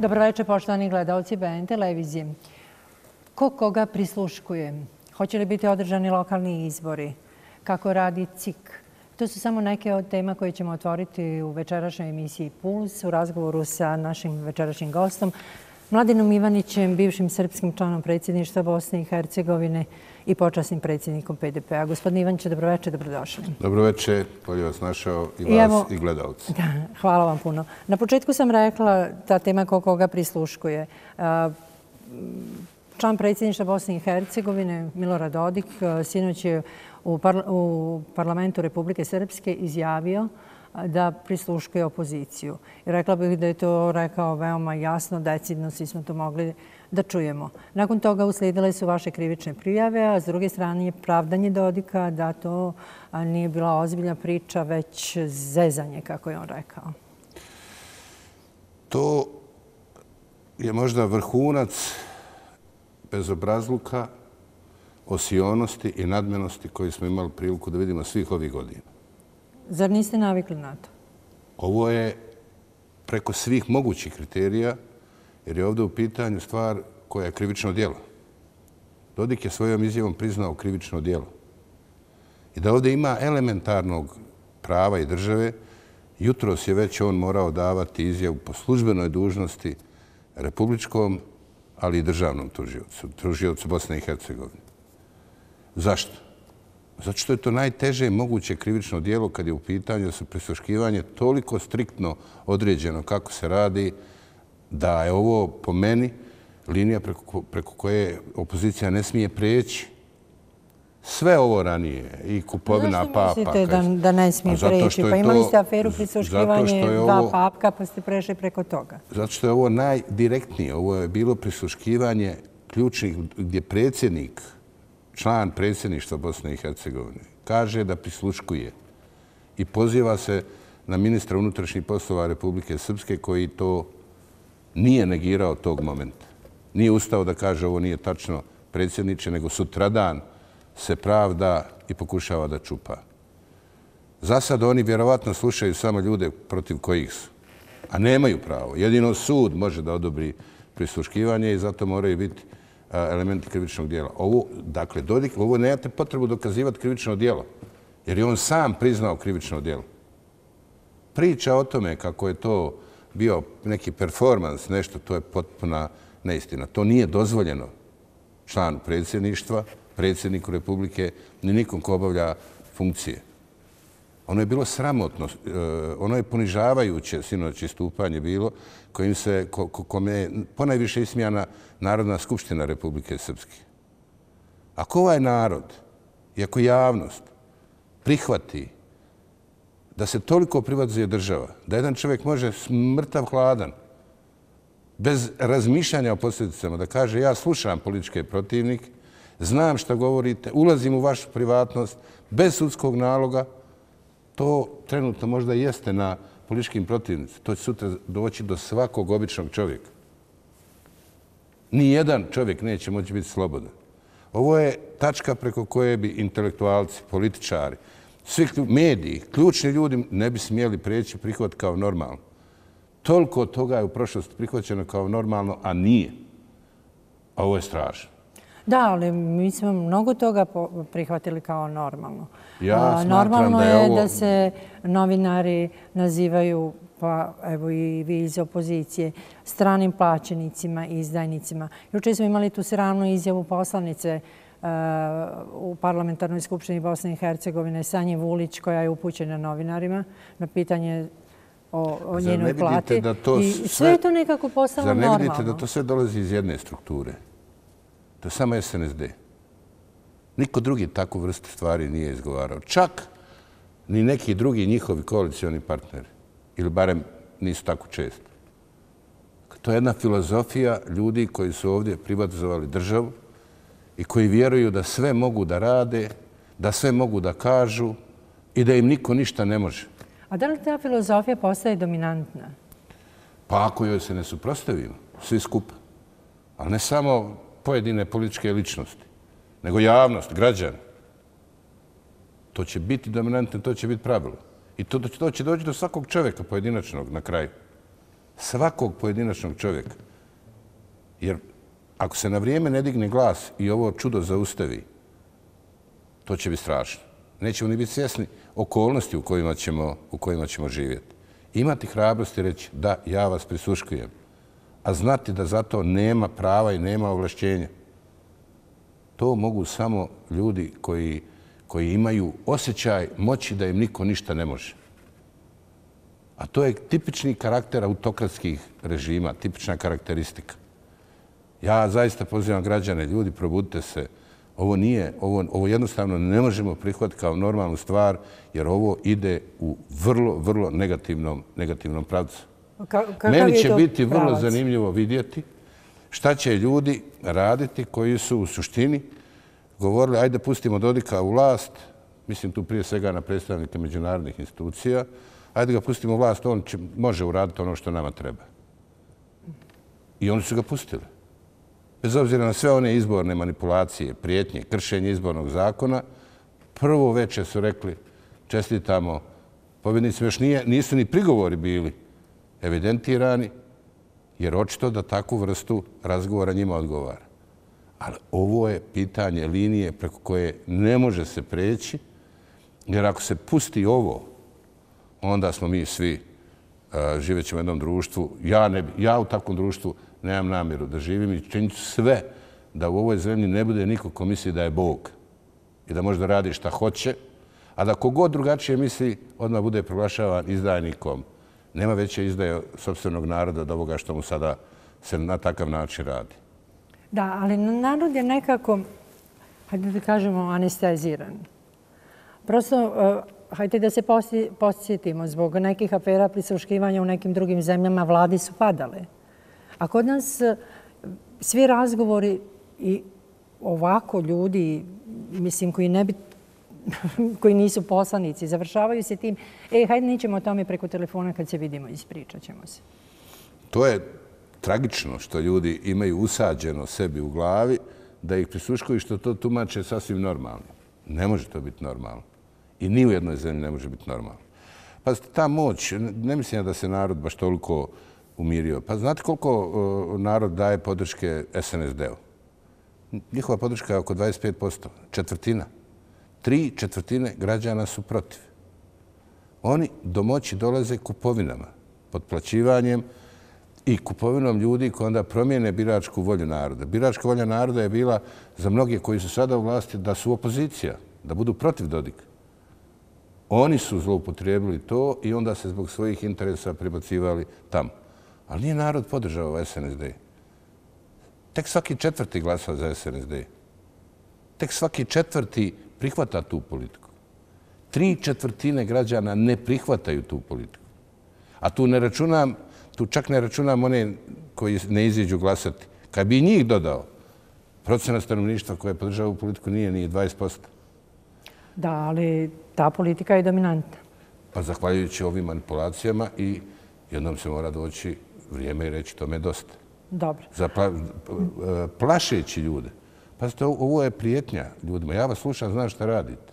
Dobro večer, poštovani gledalci BN televizije. Ko koga prisluškuje? Hoće li biti održani lokalni izbori? Kako radi CIK? To su samo neke od tema koje ćemo otvoriti u večerašnjoj emisiji Puls u razgovoru sa našim večerašnjim gostom, Mladenom Ivanićem, bivšim srpskim članom predsjedništva Bosne i Hercegovine i počasnim predsjednikom PDP-a. Gospodine Ivaniće, dobroveče, dobrodošli. Dobroveče, bolje vas našao i vas i gledalci. Hvala vam puno. Na početku sam rekla ta tema ko koga prisluškuje. Član predsjedništva Bosne i Hercegovine, Milorad Dodik, sinoć je u parlamentu Republike Srpske izjavio da prisluškuje opoziciju. I rekla bih da je to rekao veoma jasno, decidno, svi smo to mogli da čujemo. Nakon toga uslijedile su vaše krivične prijave, a s druge strane je pravdanje Dodika da to nije bila ozbiljna priča, već zezanje, kako je on rekao. To je možda vrhunac bezobrazluka, osionosti i nadmenosti koji smo imali priliku da vidimo svih ovih godina. Zar niste navikli na to? Ovo je preko svih mogućih kriterija, jer je ovdje u pitanju stvar koja je krivično djelo. Dodik je svojom izjavom priznao krivično djelo. I da ovdje ima elementarnog prava i države, jutros je već on morao davati izjavu po službenoj dužnosti republičkom, ali i državnom tužiocu Bosne i Hercegovine. Zašto? Zato što je to najteže moguće krivično djelo kad je u pitanju da su prisluškivanje toliko striktno određeno kako se radi, da je ovo po meni linija preko koje opozicija ne smije prijeći. Sve ovo ranije i kupovina papaka. Zašto mislite da ne smije prijeći? Pa imali ste aferu prisluškivanje dva papka pa ste prešli preko toga. Zato što je ovo najdirektnije. Ovo je bilo prisluškivanje ključnih gdje predsjednik, član predsjedništva Bosne i Hercegovine, kaže da prisluškuje i poziva se na ministra unutrašnjih poslova Republike Srpske koji to nije negirao tog momenta. Nije ustao da kaže ovo nije tačno predsjedniče, nego sutradan se pravda i pokušava da čupa. Za sad oni vjerovatno slušaju samo ljude protiv kojih su, a nemaju pravo. Jedino sud može da odobri prisluškivanje i zato moraju biti elementi krivičnog djela. Dakle, Dodik, ovo nemate potrebu dokazivati krivično djelo, jer je on sam priznao krivično djelo. Priča o tome kako je to bio neki performans, nešto, to je potpuna neistina. To nije dozvoljeno članu predsjedništva, predsjedniku Republike, ni nikom ko obavlja funkcije. Ono je bilo sramotno, ono je ponižavajuće sinoć istupanje bilo, kome je ponajviše ismijana Narodna skupština Republike Srpske. Ako ovaj narod i ako javnost prihvati da se toliko privatizuje država, da jedan čovjek može mrtav hladan, bez razmišljanja o posljedicama, da kaže ja slušam političke protivnike, znam šta govorite, ulazim u vašu privatnost, bez sudskog naloga, to trenutno možda jeste na političkim protivnicima. To će sutra doći do svakog običnog čovjeka. Nijedan čovjek neće moći biti slobodan. Ovo je tačka preko koje bi intelektualci, političari, svi mediji, ključni ljudi ne bi smjeli prijeći prihvat kao normalno. Toliko toga je u prošlosti prihvaćeno kao normalno, a nije. A ovo je strašno. Da, ali mi smo mnogo toga prihvatili kao normalno. Ja smatram normalno da je ovo... da se novinari nazivaju, pa evo i vi iz opozicije, stranim plaćenicima i izdajnicima. Juče smo imali tu sramnu izjavu poslanice u Parlamentarnoj skupštini Bosne i Hercegovine, Sanje Vulić, koja je upućena novinarima na pitanje o njenoj plati. I sve je to nekako postalo normalno. Zar ne vidite da to sve dolazi iz jedne strukture? To je samo SNSD. Niko drugi takvu vrstu stvari nije izgovarao. Čak ni neki drugi njihovi koalicioni partneri. Ili barem nisu tako često. To je jedna filozofija ljudi koji su ovdje privatizovali državu i koji vjeruju da sve mogu da rade, da sve mogu da kažu i da im niko ništa ne može. A da li ta filozofija postaje dominantna? Pa ako joj se ne suprotstavimo, svi skupa. Ali ne samo pojedine političke ličnosti, nego javnost, građani. To će biti dominantno, to će biti pravilo. I to će doći do svakog čovjeka pojedinačnog na kraju. svakog pojedinačnog čovjeka. Jer ako se na vrijeme ne digne glas i ovo čudo zaustavi, to će biti strašno. Nećemo ni biti svjesni okolnosti u kojima ćemo živjeti. Imati hrabrosti reći da, ja vas prisluškujem, a znati da za to nema prava i nema ovlašćenja. To mogu samo ljudi koji imaju osjećaj moći da im niko ništa ne može. A to je tipični karakter autokratskih režima, tipična karakteristika. Ja zaista pozivam građane, ljudi, probudite se. Ovo jednostavno ne možemo prihvatiti kao normalnu stvar, jer ovo ide u vrlo, vrlo negativnom pravcu. Meni će biti vrlo zanimljivo vidjeti šta će ljudi raditi koji su u suštini govorili ajde pustimo Dodika u vlast, mislim tu prije svega na predstavnike međunarodnih institucija, ajde ga pustimo u vlast, on može uraditi ono što nama treba. I oni su ga pustili. Bez obzira na sve one izborne manipulacije, prijetnje, kršenje izbornog zakona, prvo večer su rekli čestitamo pobjednicima, još nisu ni prigovori bili evidentirani, jer očito da takvu vrstu razgovora njima odgovara. Ali ovo je pitanje linije preko koje ne može se preći, jer ako se pusti ovo, onda smo mi svi živet ćemo u jednom društvu. Ja u takvom društvu nemam namjeru da živim i činit ću sve da u ovoj zemlji ne bude niko ko misli da je Bog i da može da radi šta hoće, a da kogod drugačije misli odmah bude proglašavan izdajnikom. Nema veće izdaje sopstvenog naroda od ovoga što mu sada se na takav način radi. Da, ali narod je nekako, hajde da kažemo, anesteziran. Prosto, hajde da se podsjetimo, zbog nekih afera prisluškivanja u nekim drugim zemljama vladi su padale. A kod nas svi razgovori i ovako ljudi, mislim, koji nisu poslanici, završavaju se tim, hajde nećemo o tome preko telefona kad se vidimo, ispričat ćemo se. To je tragično što ljudi imaju usađeno sebi u glavi da ih prisluškuju što to tumače sasvim normalno. Ne može to biti normalno. I ni u jednoj zemlji ne može biti normalno. Pa ta moć, ne mislim da se narod baš toliko umirio. Pa znate koliko narod daje podrške SNSD-u? Njihova podrška je oko 25%, četvrtina. 3/4 građana su protiv. Oni do moći dolaze kupovinama, potplaćivanjem i kupovinom ljudi koji onda promijene biračku volju naroda. Biračka volja naroda je bila za mnoge koji su sada u vlasti da su opozicija, da budu protiv Dodika. Oni su zloupotrijebili to i onda se zbog svojih interesa prebacivali tamo. Ali nije narod podržao SNSD. Tek svaki 4. glasa za SNSD. Tek svaki 4. prihvata tu politiku. 3/4 građana ne prihvataju tu politiku. A tu čak ne računam one koji ne iziđu glasati. Kad bi njih dodao, procenat stanovništva koje podržava ovu politiku nije 20%. Da, ali ta politika je dominantna. Pa zahvaljujući ovim manipulacijama i jednom se mora doći vrijeme i reći tome dosta. Dobro. Plašeći ljude. Pazite, ovo je prijetnja ljudima. Ja vas slušam, znam šta radite.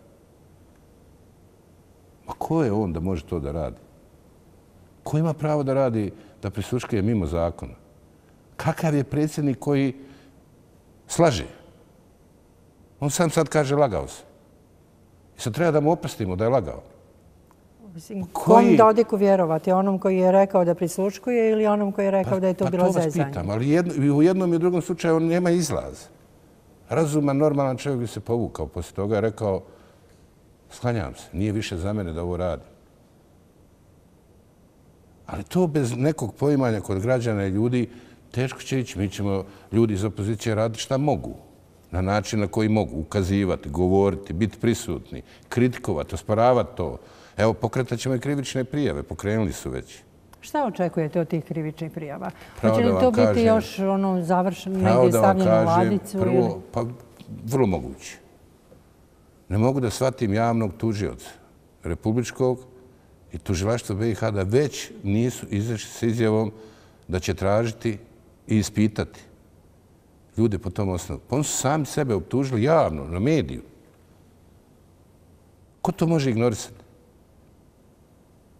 Ma ko je on da može to da radi? Ko ima pravo da radi, da prisluškuje mimo zakona? Kakav je predsjednik koji slaže? On sam sad kaže lagao se. I sad treba da mu oprostimo da je lagao. Kom Dodiku vjerovati? Onom koji je rekao da prisluškuje ili onom koji je rekao da je to bilo zezanje? Pa to vas pitam, ali u jednom i drugom slučaju on nema izlaz. Razuman, normalan čovjek bi se povukao. Poslije toga je rekao, sklanjam se, nije više za mene da ovo radi. Ali to bez nekog poimanja kod građana i ljudi teško će ići. Mi ćemo ljudi iz opozicije raditi šta mogu. Na način na koji mogu ukazivati, govoriti, biti prisutni, kritikovati, osporavati to. Evo, pokretat ćemo i krivične prijave. Pokrenuli su već. Šta očekujete od tih krivičnih prijava? Hoće li to biti još završeno, negdje stavljeno u ladicu? Prvo, pa vrlo moguće. Ne mogu da shvatim javnog tužioca republičkog i tužilaštva BiH da već nisu izašli s izjavom da će tražiti i ispitati ljude po tom osnovu. Pa oni su sami sebe optužili javno, na mediju. Ko to može ignorisati?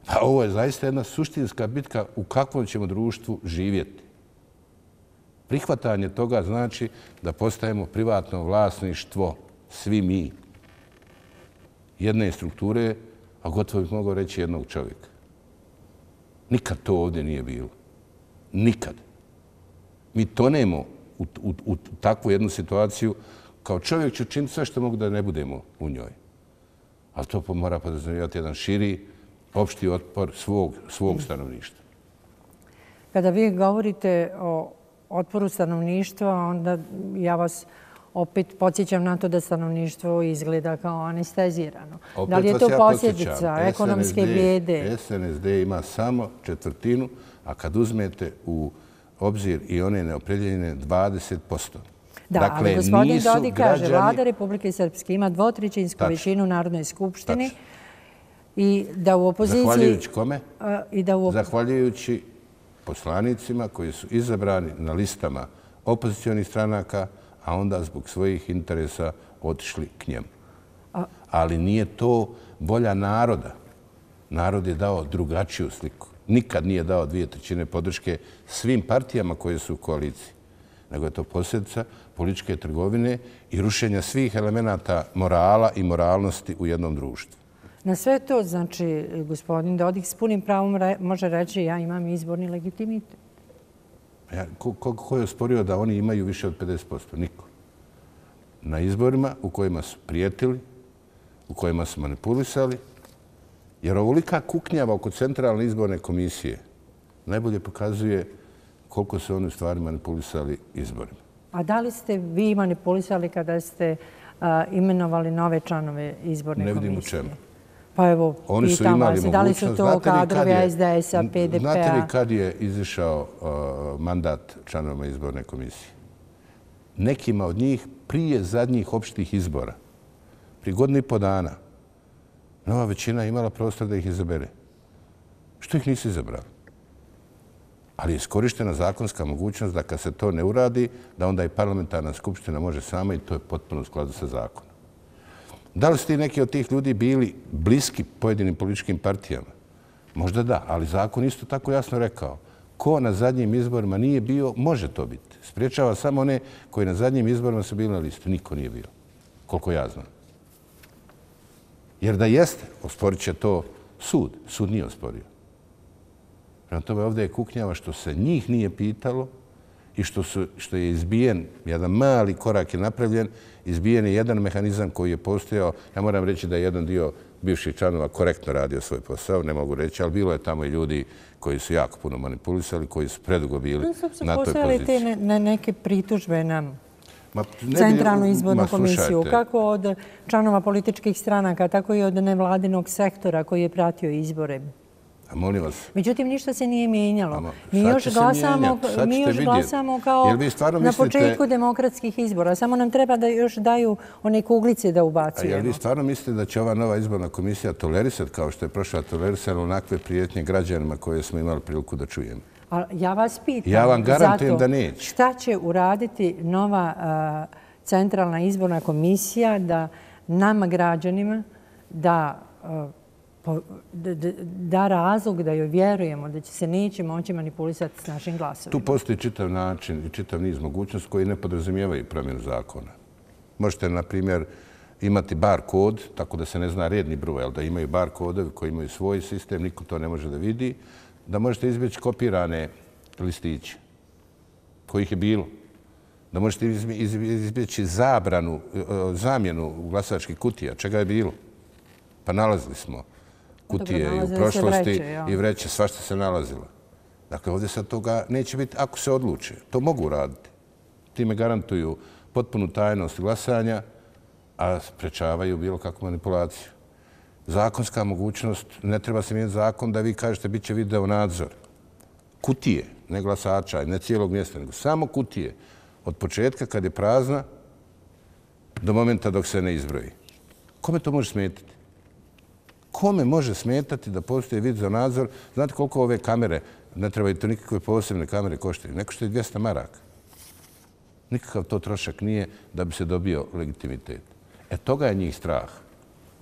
A ovo je zaista jedna suštinska bitka u kakvom ćemo društvu živjeti. Prihvatanje toga znači da postajemo privatno vlasništvo, svi mi, jedne strukture, a gotovo bih mogao reći jednog čovjeka. Nikad to ovdje nije bilo. Nikad. Mi tonemo u takvu jednu situaciju. Kao čovjek ću činiti sve što mogu da ne budemo u njoj. Ali to mora podrazumijevati jedan širi, opšti otpor svog stanovništva. Kada vi govorite o otporu stanovništva, onda ja vas opet podsjećam na to da stanovništvo izgleda kao anestezirano. Da li je to posljedica ekonomske bijede? SNSD ima samo 1/4, a kad uzmete u obzir i one neopredjeljene 20%. Da, ali gospodin Dodik kaže, vlada Republike Srpske ima 2/3 većinu u Narodnoj skupštini i da u opoziciji... Zahvaljujući kome? Zahvaljujući poslanicima koji su izabrani na listama opozicionih stranaka, a onda zbog svojih interesa otišli k njemu. Ali nije to volja naroda. Narod je dao drugačiju sliku. Nikad nije dao 2/3 podrške svim partijama koje su u koaliciji, nego je to posljedica političke trgovine i rušenja svih elemenata morala i moralnosti u jednom društvu. Na sve to, znači, gospodin Dodik s punim pravom može reći ja imam izborni legitimitet. Ko je osporio da oni imaju više od 50%? Niko. Na izborima u kojima su prijetili, u kojima su manipulisali, jer ovolika kuknjava oko Centralne izborne komisije najbolje pokazuje koliko su oni u stvari manipulisali izborima. A da li ste vi manipulisali kada ste imenovali nove članove izborne komisije? Ne vidim u čemu. Pa evo, pitam vas, da li su to kadrovi SDS-a, PDP-a? Znate li kad je izišao mandat članovima izborne komisije? Nekima od njih prije zadnjih opštih izbora, prije 1,5 dana, nova većina imala prostor da ih izabere. Što ih nisu izabrali? Ali je iskorištena zakonska mogućnost da kad se to ne uradi, da onda i parlamentarna skupština može sama i to je potpuno u skladu sa zakonom. Da li su ti neki od tih ljudi bili bliski pojedinim političkim partijama? Možda da, ali zakon isto tako jasno rekao. Ko na zadnjim izborima nije bio, može to biti. Spriječava samo one koji na zadnjim izborima su bili na listu. Niko nije bio, koliko ja znam. Jer da jeste, osporit će to sud. Sud nije osporio. Prema tome ovdje je kuknjava što se njih nije pitalo i što je izbijen, jedan mali korak je napravljen, izbijen je jedan mehanizam koji je postojao. Ja moram reći da je jedan dio bivših članova korektno radio svoj posao, ne mogu reći, ali bilo je tamo i ljudi koji su jako puno manipulisali, koji su predugo bili na toj poziciji. Te neke pritužbe na Centralnu izbornu komisiju, kako od članova političkih stranaka, tako i od nevladinog sektora koji je pratio izbore. Molim vas. Međutim, ništa se nije mijenjalo. Mi još glasamo kao na početku demokratskih izbora. Samo nam treba da još daju one kuglice da ubacujemo. A jel vi stvarno mislite da će ova nova izborna komisija tolerisati, kao što je prošla tolerisati, onakve prijetnje građanima koje smo imali priliku da čujemo? Ja vas pitam. Ja vam garantujem da neće. Šta će uraditi nova Centralna izborna komisija da nama građanima da razlog da joj vjerujemo da će se neće moći manipulisati s našim glasovima? Tu postoji čitav način i čitav niz mogućnosti koji ne podrazumijevaju promjenu zakona. Možete, na primjer, imati bar kod, tako da se ne zna redni broj, ali da imaju bar kodovi koji imaju svoj sistem, niko to ne može da vidi, da možete izbjeći kopirane listiće kojih je bilo. Da možete izbjeći zamjenu glasačkih kutija, čega je bilo. Pa nalazili smo kutije u prošlosti i vreće, svašta se nalazilo. Dakle, ovdje sad toga neće biti ako se odluče. To mogu raditi. Time garantuju potpunu tajnost glasanja, a sprečavaju bilo kakvu manipulaciju. Zakonska mogućnost, ne treba se mijenjati zakon da vi kažete bit će video nadzor. Kutije, ne glasača, ne cijelog mjesta, nego samo kutije. Od početka kad je prazna do momenta dok se ne izbroji. Kome to može smetati? Kome može smetati da postoji video nadzor? Znate koliko ove kamere, ne trebaju to nikakve posebne kamere koštaju? Ne koštaju 200 maraka. Nikakav to trošak nije da bi se dobio legitimitet. Toga je njih strah.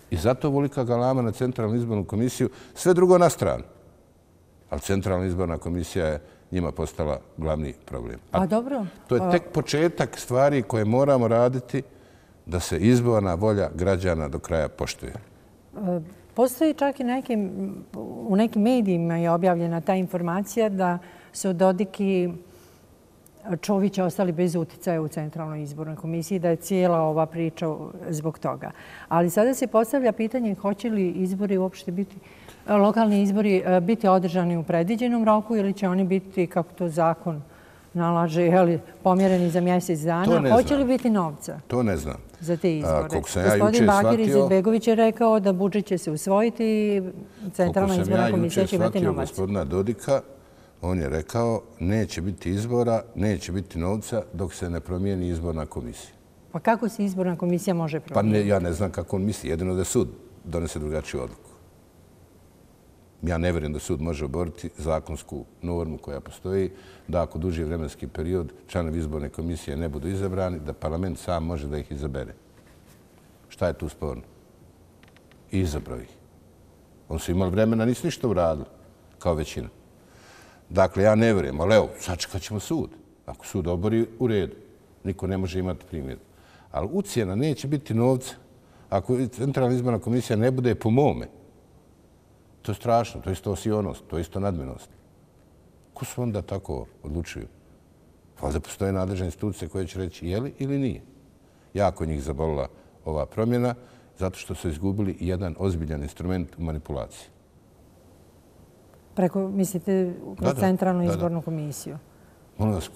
I zato volika galama na Centralnu izbornu komisiju, sve drugo na stranu. Ali Centralna izborna komisija je njima postala glavni problem. A dobro. To je tek početak stvari koje moramo raditi da se izborna volja građana do kraja poštuje. Postoji čak i u nekim medijima je objavljena ta informacija da su Dodik i Čović ostali bez uticaja u Centralnoj izbornoj komisiji, da je cijela ova priča zbog toga. Ali sada se postavlja pitanje hoće li izbori uopšte biti, lokalni izbori biti održani u predviđenom roku ili će oni biti, kako to zakon nalaže, pomjereni za mjesec dana. Hoće li biti novca? To ne znam. Za te izbore. Gospodin Bakir Izetbegović je rekao da budžet će se usvojiti i Centralna izborna komisija će imati novac. Gospodina Dodika, on je rekao neće biti izbora, neće biti novca dok se ne promijeni izborna komisija. Pa kako se izborna komisija može promijeniti? Pa ja ne znam kako on misli. Jedino da sud donese drugačiju odluku. Ja ne vjerujem da sud može oboriti zakonsku normu koja postoji, da ako duži vremenski period članovi izborne komisije ne budu izabrani, da parlament sam može da ih izabere. Šta je tu sporno? Izabrao ih. Oni su imali vremena, nisu ništa uradili, kao većina. Dakle, ja ne vjerujem, ali evo, sačekat ćemo sud. Ako sud obori, u redu. Niko ne može imati primjedbu. Ali ucjena neće biti novca. Ako Centralna izborna komisija ne bude po mome, to je strašno, to je isto osionost, to je isto nadmenost. Ko su onda tako odlučuju? Valjda postoje nadležne institucije koje će reći je li ili nije. Jako njih zabolila ova promjena, zato što su izgubili jedan ozbiljan instrument u manipulaciji. Preko, mislite, kroz Centralnu izbornu komisiju? Molim vas,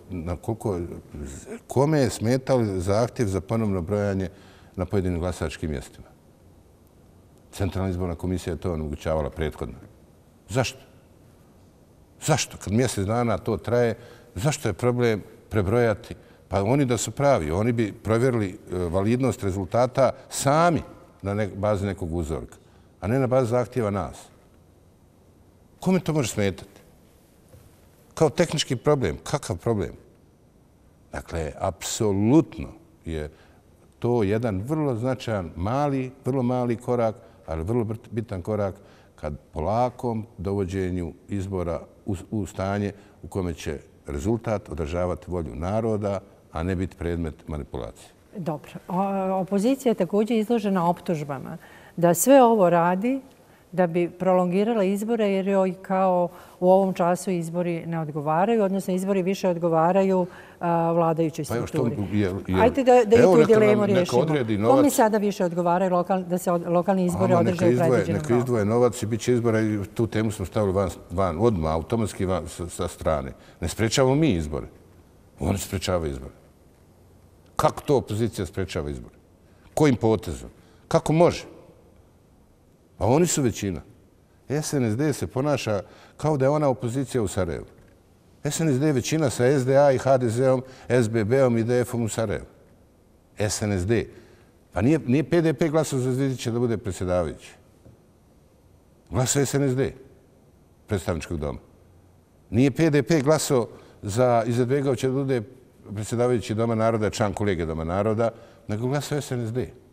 kome je smetao zahtjev za ponovno brojanje na pojedinim glasačkim mjestima? Centralna izborna komisija je to omogućavala prethodno. Zašto? Zašto? Kad mjesec dana to traje, zašto je problem prebrojati? Pa oni da su pravi, oni bi provjerili validnost rezultata sami na bazi nekog uzorka, a ne na bazi zahtjeva nas. Kome to može smetati? Kao tehnički problem. Kakav problem? Dakle, apsolutno je to jedan vrlo značajan, vrlo mali korak, ali vrlo bitan korak kad polakom dovođenju izbora u stanje u kome će rezultat održavati volju naroda, a ne biti predmet manipulacije. Dobro. Opozicija je također izložena optužbama da sve ovo radi da bi prolongirala izbore jer joj kao u ovom času izbori ne odgovaraju, odnosno izbori više odgovaraju vladajućoj strukturi. Ajde da i tu dilemu riješimo. Kome sada više odgovaraju da se lokalni izbori održe u predviđenom roku? Neka izdvoje novac i bit će izbora i tu temu smo stavili van odmah, automatski sa strane. Ne sprečavamo mi izbore. Oni sprečavaju izbore. Kako to opozicija sprečava izbore? Kojim potezom? Kako može? A oni su većina. SNSD se ponaša kao da je ona opozicija u Sarajevu. SNSD je većina sa SDA i HDZ-om, SBB-om i DF-om u Sarajevu. SNSD. Pa nije PDP glasao za Zvidića da bude predsjedavajući. Glasao je SNSD, predstavničkog doma. Nije PDP glasao za Izetbegovića da bude predsjedavajući Doma naroda, član kolege Doma naroda, nego glasao SNSD.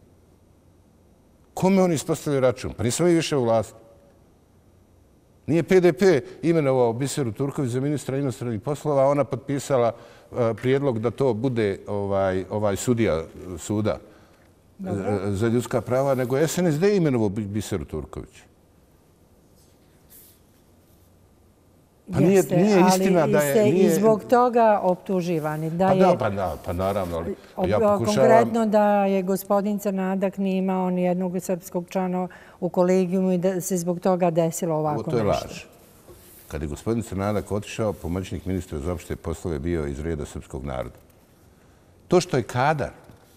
Kome oni ispostavljaju račun? Pa nismo mi više u vlasti. Nije PDP imenovao Biseru Turković za ministra inostranih poslova, a ona potpisala prijedlog da to bude ovaj sudija suda za ljudska prava, nego je SNSD imenovao Biseru Turković. Pa nije istina da je... Ali ste i zbog toga optuživani. Pa naravno. Konkretno da je gospodin Crnadak nije imao ni jednog srpskog člana u kolegijumu i da se zbog toga desilo ovako nešto. To je laž. Kad je gospodin Crnadak otišao, pomoćnik ministra za opšte poslove bio iz reda srpskog naroda. To što je kadar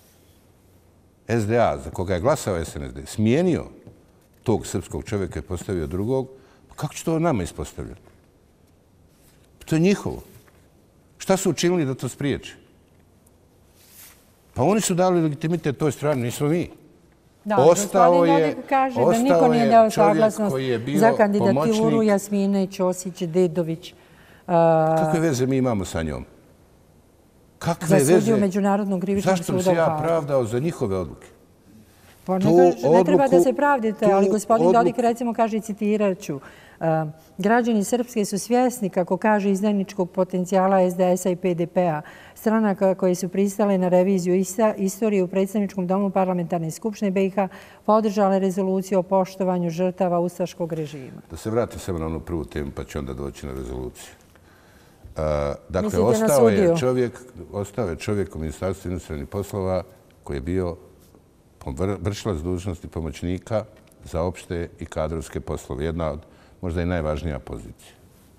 SDA, za koga je glasao SNSD, smijenio tog srpskog čovjeka i postavio drugog, kako će to nama ispostavljati? To je njihovo. Šta su učinili da to spriječe? Pa oni su dali legitimitet toj strani, nismo mi. Da, gospodin Dodik kaže da niko nije dao saglasnost za kandidaturu Jasmine Ćosić-Dedović. Kakve veze mi imamo sa njom? Za sudiju Međunarodnog krivičnog suda u Hagu. Zašto bi se ja pravdao za njihove odluke? Ne treba da se pravdite, ali gospodin Dodik recimo kaže, citirat ću, građani Srpske su svjesni, kako kaže, izdajničkog potencijala SDS-a i PDP-a, stranaka koje su pristale na reviziju istorije u predstavničkom domu parlamentarne skupštine BiH, podržale rezoluciju o poštovanju žrtava ustaškog režima. Da se vratim samo na onu prvu temu, pa ću onda doći na rezoluciju. Dakle, ostao je čovjek u Ministarstvu inostranih poslova koji je bio vršilac dužnosti pomoćnika za opšte i kadrovske poslove. Jedna od možda i najvažnija pozicija.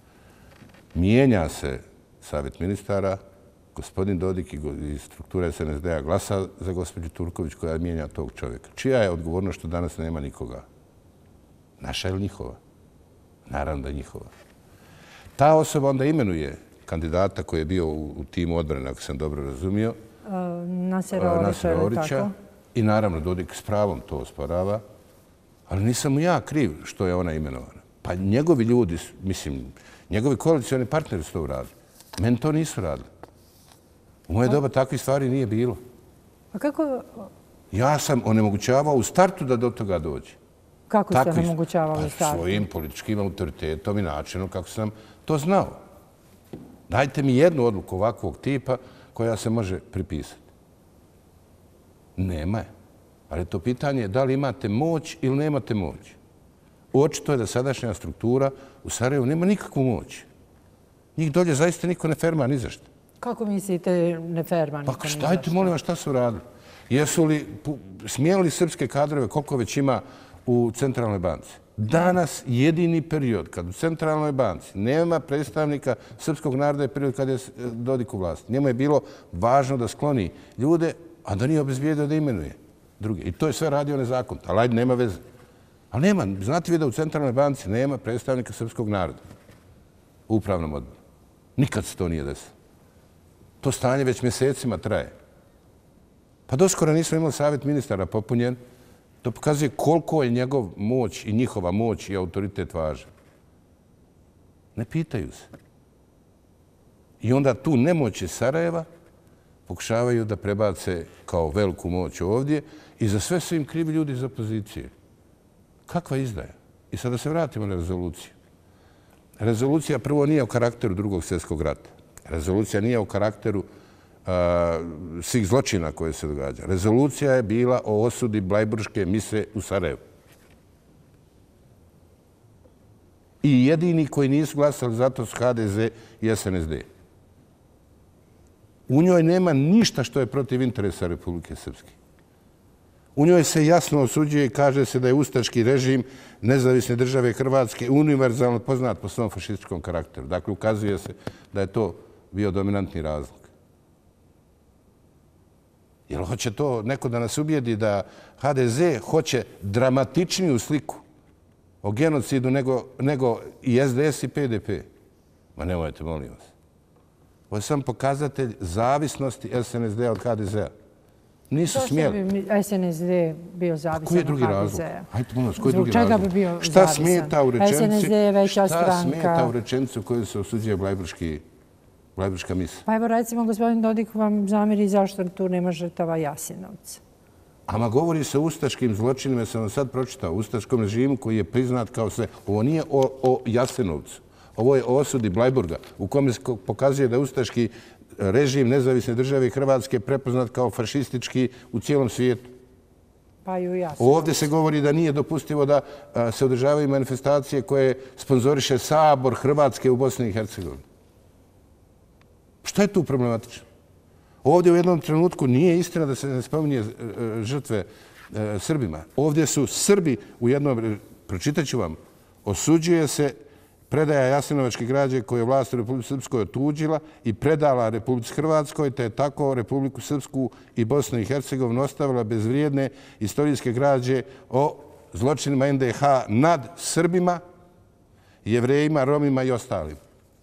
Mijenja se savjet ministara, gospodin Dodik i struktura SNSD-a glasa za gospođu Turković koja mijenja tog čovjeka. Čija je odgovornost što danas nema nikoga? Naša ili njihova? Naravno da je njihova. Ta osoba onda imenuje kandidata koji je bio u timu odbrane, ako sam dobro razumio, Nasera Orića. I naravno Dodik s pravom to osporava, ali nisam mu ja kriv što je ona imenovana. Pa njegovi ljudi, mislim, njegovi koalicioni partneri su to uradili. Meni to nisu radili. U moje doba takvih stvari nije bilo. A kako? Ja sam onemogućavao u startu da do toga dođe. Kako ste onemogućavali u startu? Svojim političkim autoritetom i načinom kako sam to znao. Dajte mi jednu odluku ovakvog tipa koja se može pripisati. Nema je. Ali to pitanje je da li imate moć ili nemate moć. Očito je da sadašnja struktura u Sarajevu nema nikakvu moć. Njih dolje zaista niko ne ferma ni zašto. Kako mislite ne ferma niko ni zašto? Pa dajte, molim vas, šta su radili? Jesu li smijenili srpske kadrove, koliko već ima u Centralnoj banci? Danas jedini period kad u Centralnoj banci nema predstavnika srpskog naroda je period kad je Dodik u vlasti. Njemu je bilo važno da skloni ljude, a da nije obezbijedio da imenuje druge. I to je sve radio nezakonito. Ali ajde, nema veze. Ali nema, znate vi da u Centralnoj banci nema predstavnika srpskog naroda u upravnom odboru. Nikad se to nije desilo. To stanje već mjesecima traje. Pa doskoro nismo imali savjet ministara popunjen. To pokazuje koliko je njegov moć i njihova moć i autoritet važan. Ne pitaju se. I onda tu nemoć iz Sarajeva pokušavaju da prebace kao veliku moć ovdje i za sve su im krivi ljudi iz opozicije. Kakva izdaja? I sad da se vratimo na rezoluciju. Rezolucija prvo nije o karakteru Drugog svjetskog rata. Rezolucija nije o karakteru svih zločina koje se događa. Rezolucija je bila o osudi Blajburške mise u Sarajevu. I jedini koji nisu glasali za to su HDZ i SNSD. U njoj nema ništa što je protiv interesa Republike Srpske. U njoj se jasno osuđuje i kaže se da je ustaški režim nezavisne države Hrvatske univerzalno poznat po svom fašističkom karakteru. Dakle, ukazuje se da je to bio dominantni razlog. Jel hoće to neko da nas ubijedi da HDZ hoće dramatičniju sliku o genocidu nego i SDS i PDP? Ma nemojte, molim vas. Ovo je sam pokazatelj zavisnosti SNSD-a od HDZ-a. Nisu smjeli. Što bi SNSD bio zavisan od HDZ-a? Koji je drugi razlog? Hajde, molim vas, koji je drugi razlog? Zbog čega bi bio zavisan? SNSD je veća stranka. Šta smeta u rečenici u kojoj se osuđuje Blajburška misa? Pa evo recimo, gospodin Dodik vam zamiri zašto tu nema žrtava Jasenovca. Ama govori se o ustaškim zločinima, sam vam sad pročitao, ustaškom režimu koji je priznat kao sve. Ovo nije o Jasenovcu. Ovo je o osudi Blajburga, u kome se pokazuje da ustaški režim nezavisne države Hrvatske prepoznat kao fašistički u cijelom svijetu. Pa i u Jasenovcu. Ovdje se govori da nije dopustivo da se održavaju manifestacije koje sponzoriše Sabor Hrvatske u Bosni i Hercegovini. Šta je tu problematično? Ovdje u jednom trenutku nije istina da se ne spominje žrtve Srbima. Ovdje su Srbi u jednom, pročitat ću vam, osuđuje se predaja jasenovačke građe koje je vlast u Republici Srpskoj otuđila i predala Republici Hrvatskoj, te je tako Republiku Srpsku i Bosnu i Hercegovinu ostavila bez vrijedne istorijske građe o zločinima NDH nad Srbima, Jevrejima, Romima i ostalim.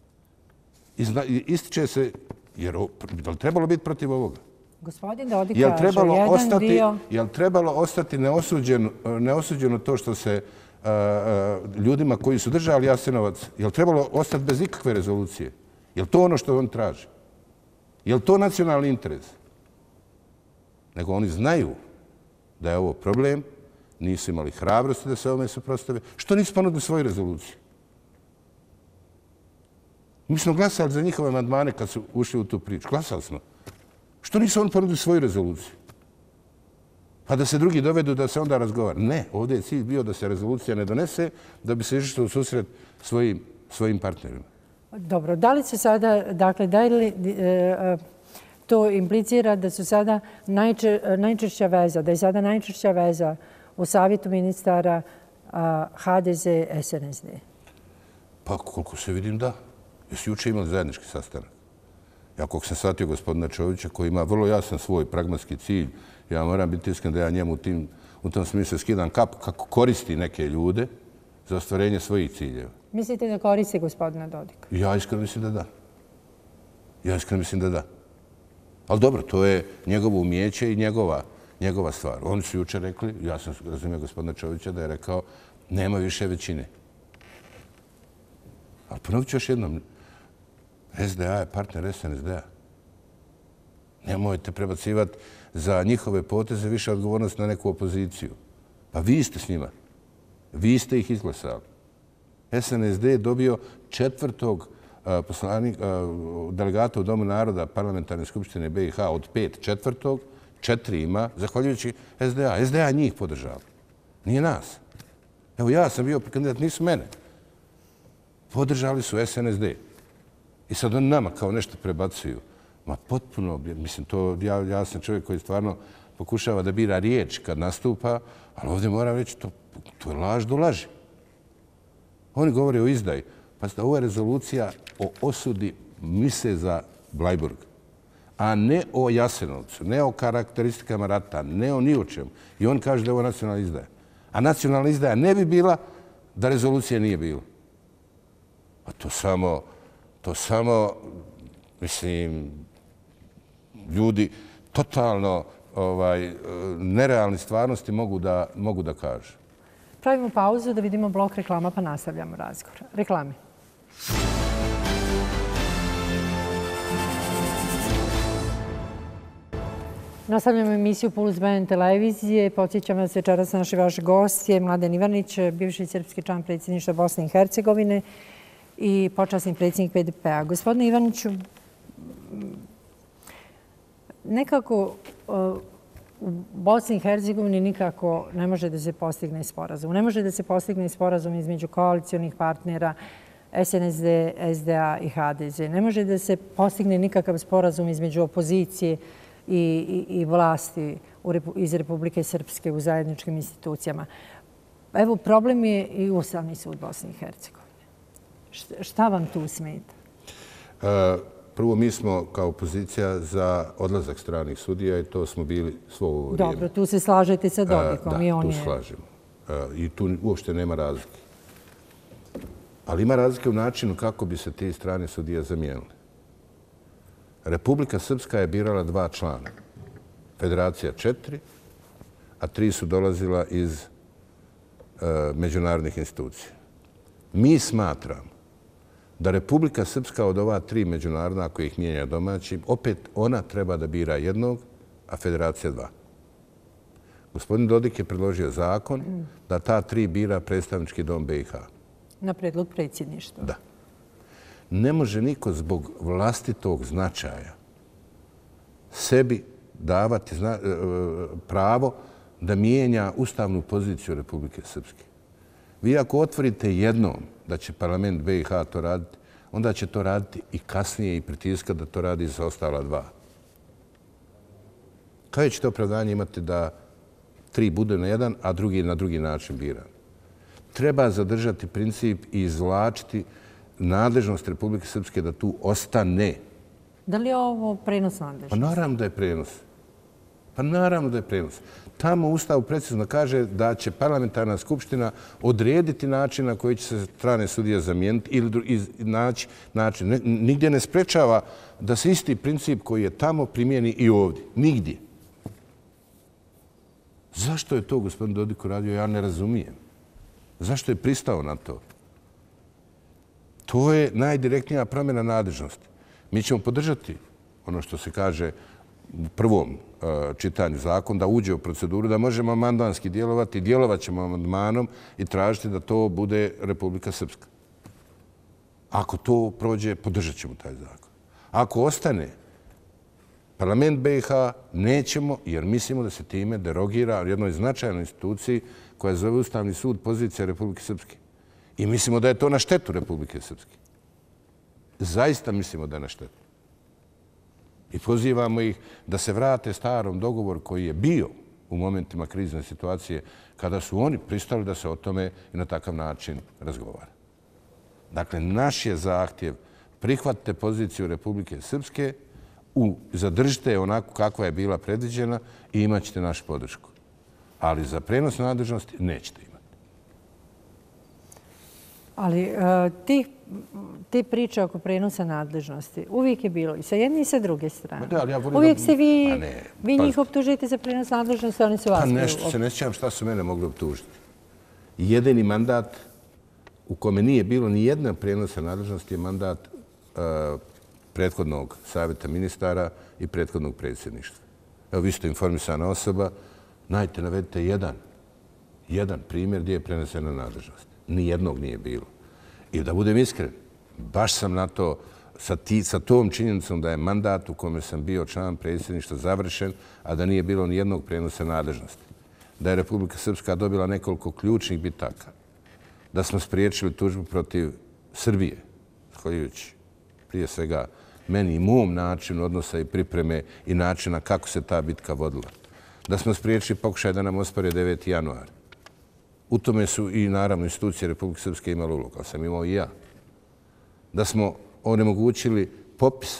Ističe se, jer je li trebalo biti protiv ovoga? Gospodin Dodik kaže, jedan dio... Je li trebalo ostati neosuđeno to što se ljudima koji su držali Jasenovac, je li trebalo ostati bez ikakve rezolucije? Je li to ono što on traži? Je li to nacionalni interes? Nego oni znaju da je ovo problem, nisu imali hrabrosti da se ovome suprotstave. Što nisu ponudili svoju rezoluciju? Mi smo glasali za njihove amandmane kad su ušli u tu priču. Glasali smo. Što nisu oni ponudili svoju rezoluciju? Pa da se drugi dovedu da se onda razgovara. Ne, ovdje je cilj bio da se rezolucija ne donese, da bi se išlo u susret svojim partnerima. Dobro, da li se sada, dakle, da li to implicira da su sada najčešća veza, da je sada najčešća veza u savjetu ministara HDZ, SNSD? Pa koliko se vidim, da. Jesu juče imali zajednički sastanak. Ja koliko sam shvatio gospodina Čovića koji ima vrlo jasan svoj pragmatski cilj, ja moram biti iskren da ja njemu u tom smislu skidam kapu kako koristi neke ljude za ostvarenje svojih ciljeva. Mislite da koristi gospodina Dodika? Ja iskreno mislim da da. Ali dobro, to je njegovo umijeće i njegova stvar. Oni su jučer rekli, ja sam razumio gospodina Čovića da je rekao nema više većine. Ali ponovit ću još jednom. SDA je partner SNSD-a. Nemojte prebacivati za njihove poteze više odgovornost na neku opoziciju. Pa vi ste s njima. Vi ste ih izglasali. SNSD je dobio 4. delegata u Domu naroda Parlamentarne skupštine BiH od 5 4. 4 ima, zahvaljujući SDA. SDA njih podržava. Nije nas. Evo ja sam bio kandidat, nisu mene. Podržali su SNSD. I sad oni nama kao nešto prebacuju. Ma potpuno, mislim, ja sam čovjek koji stvarno pokušava da bira riječ kad nastupa, ali ovdje moram reći, to je laž do laži. Oni govore o izdaji. Pazite, ovo je rezolucija o osudi mise za Blajburg, a ne o Jasenovcu, ne o karakteristikama rata, ne o ni o čemu. I on kaže da je ovo nacionalna izdaja. A nacionalna izdaja ne bi bila da rezolucije nije bilo. A to samo, mislim, ljudi totalno nerealni stvarnosti mogu da kažu. Pravimo pauzu da vidimo blok reklama pa nastavljamo razgovor. Reklame. Nastavljamo emisiju Puls BN televizije. Podsjećam vas večeras naš i vaš gost je Mladen Ivanić, bivši srpski član predsjedništva Bosne i Hercegovine i počasni predsjednik PDP-a. Gospodine Ivaniću, nekako u Bosni i Hercegovini nikako ne može da se postigne sporazum. Ne može da se postigne sporazum između koalicionih partnera SNSD, SDA i HDZ. Ne može da se postigne nikakav sporazum između opozicije i vlasti iz Republike Srpske u zajedničkim institucijama. Evo, problem je i Ustavni sud Bosne i Hercegovine. Šta vam tu smeta? Prvo, mi smo kao opozicija za odlazak stranih sudija i to smo bili svo ovo vrijeme. Dobro, tu se slažete sa Dodikom. Da, tu slažemo. I tu uopšte nema razlike. Ali ima razlike u načinu kako bi se ti strane sudije zamijenili. Republika Srpska je birala 2 člana. Federacija 4, a 3 su dolazila iz međunarodnih institucija. Mi smatramo da Republika Srpska od ova 3 međunarodna, ako ih mijenja domaćim, opet ona treba da bira jednog, a Federacija 2. Gospodin Dodik je predložio zakon da ta 3 bira predstavnički dom BiH. Na predlog predsjedništva. Da. Ne može niko zbog vlastitog značaja sebi davati pravo da mijenja ustavnu poziciju Republike Srpske. Vi ako otvorite jednom da će parlament BiH to raditi, onda će to raditi i kasnije i pritiskati da to radi za ostala 2. Koje ćete opravdanje imati da 3 bude na jedan, a drugi na drugi način biran? Treba zadržati princip i izvlačiti nadležnost Republike Srpske da tu ostane. Da li je ovo prenos nadležnosti? Pa naravno da je prenos. Tamo Ustav precizno kaže da će parlamentarna skupština odrediti način na koji će se strane sudije zamijeniti ili naći način. Nigdje ne sprečava da se isti princip koji je tamo primijeni i ovdje. Nigdje. Zašto je to gospodin Dodik uradio? Ja ne razumijem. Zašto je pristao na to? To je najdirektnija promjena nadležnosti. Mi ćemo podržati ono što se kaže u prvom čitanju zakon, da uđe u proceduru, da možemo amandmanski djelovati, djelovat ćemo amandmanom i tražiti da to bude Republika Srpska. Ako to prođe, podržat ćemo taj zakon. Ako ostane parlament BiH, nećemo, jer mislimo da se time derogira u jednoj značajnoj instituciji koja zove Ustavni sud pozicija Republike Srpske. I mislimo da je to na štetu Republike Srpske. Zaista mislimo da je na štetu. I pozivamo ih da se vrate starom dogovoru koji je bio u momentima krizne situacije kada su oni pristali da se o tome i na takav način razgovara. Dakle, naš je zahtjev prihvatite poziciju Republike Srpske, zadržite je onako kakva je bila predviđena i imat ćete našu podršku. Ali za prenos nadležnosti nećete imati. Ali te priče oko prenosa nadležnosti uvijek je bilo i sa jedne i sa druge strane. Uvijek se vi njih optužite za prenos nadležnosti, oni su vas... Pa nešto se ne sjećam šta su mene mogli optužiti. Jedini mandat u kome nije bilo ni jedna prenosa nadležnosti je mandat prethodnog savjeta ministara i prethodnog predsjedništva. Evo, vi ste informisana osoba, navedite jedan primjer gdje je prenesena nadležnost. Nijednog nije bilo. I da budem iskren, baš sam na to, sa tom činjenicom da je mandat u kome sam bio član predsjedništva završen, a da nije bilo nijednog prenosa nadležnosti. Da je Republika Srpska dobila nekoliko ključnih bitaka. Da smo spriječili tužbu protiv Srbije, zahvaljujući prije svega meni i mom načinu odnosa i pripreme i načina kako se ta bitka vodila. Da smo spriječili pokušaj da nam ospore 9. januar. U tome su i naravno institucije Republike Srpske imale ulogu, ali sam imao i ja. Da smo onemogućili popis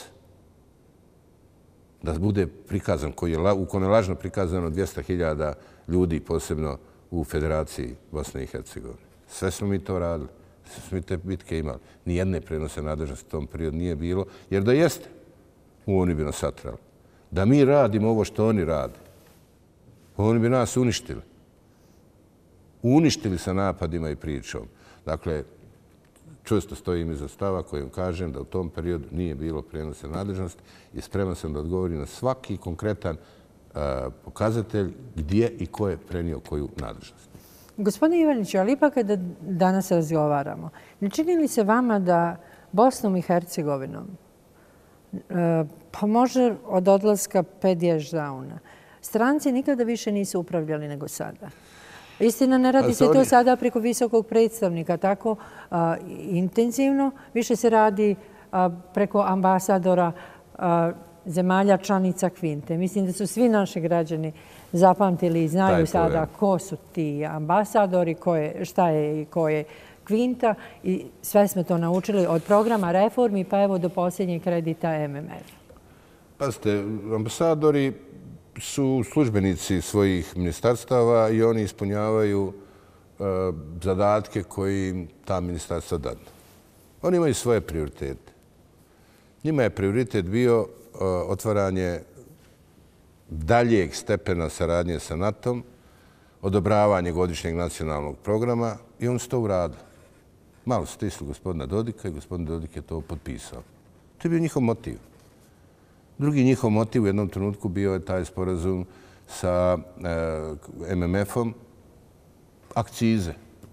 da bude prikazan, u kojem je lažno prikazano 200.000 ljudi, posebno u Federaciji Bosne i Hercegovine. Sve smo mi to radili. Sve smo mi te bitke imali. Nijedne prenose nadležnosti u tom periodu nije bilo, jer da jeste, oni bi nas satrali. Da mi radimo ovo što oni rade, oni bi nas uništili. Uništili sa napadima i pričom. Dakle, čvrsto stojim iza stava kojim kažem da u tom periodu nije bilo prenose nadležnosti i spreman sam da odgovorim na svaki konkretan pokazatelj gdje i ko je prenio koju nadležnost. Gospodine Ivaniću, ali ipak kada danas razgovaramo, ne čini li se vama da Bosnom i Hercegovinom, pa može od odlaska Pediješ Zauna, stranci nikada više nisu upravljali nego sada? Istina, ne radi se to sada preko visokog predstavnika tako intenzivno. Više se radi preko ambasadora zemalja članica Kvinte. Mislim da su svi naši građani zapamtili i znaju sada ko su ti ambasadori, šta je i ko je Kvinta. I sve smo to naučili od programa reformi pa evo do posljednjeg kredita MMF. Pazite, ambasadori su službenici svojih ministarstava i oni ispunjavaju zadatke koji im ta ministarstva dadnu. Oni imaju svoje prioritete. Njima je prioritet bio otvaranje daljeg stepena saradnje sa NATO-om, odobravanje godišnjeg nacionalnog programa i oni su to uradili. Malo su stisli gospodina Dodika i gospodin Dodik je to potpisao. To je bio njihov motiv. Drugi njihov motiv u jednom trenutku bio je taj sporazum sa MMF-om, akcize.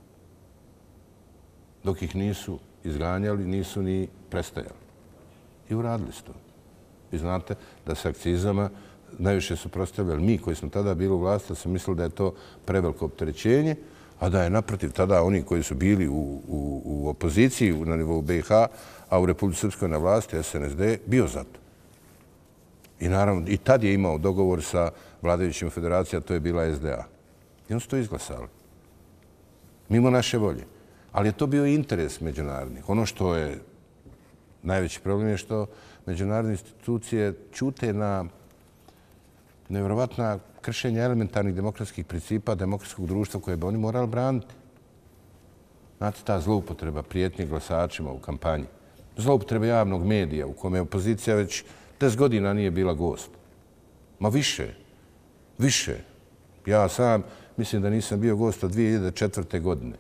Dok ih nisu izganjali, nisu ni prestajali. I uradili su to. Vi znate da se akcizama najviše suprotstavljali mi koji smo tada bili u vlasti, da su mislili da je to preveliko opterećenje, a da je naprotiv tada oni koji su bili u opoziciji na nivou BiH, a u Republici Srpskoj na vlasti, SNSD, bio za to. I naravno, i tad je imao dogovor sa vladajućim federacijama, to je bila SDA. I oni su to izglasali. Mimo naše volje. Ali je to bio interes međunarodnih. Ono što je najveći problem je što međunarodne institucije ćute na nevjerovatna kršenja elementarnih demokratskih principa demokratskog društva koje bi oni morali braniti. Znate, ta zloupotreba prijetnje glasačima u kampanji. Zloupotreba javnog medija u kome opozicija već 10 godina nije bila gost. Ma više. Ja sam mislim da nisam bio gost od 2004. godine.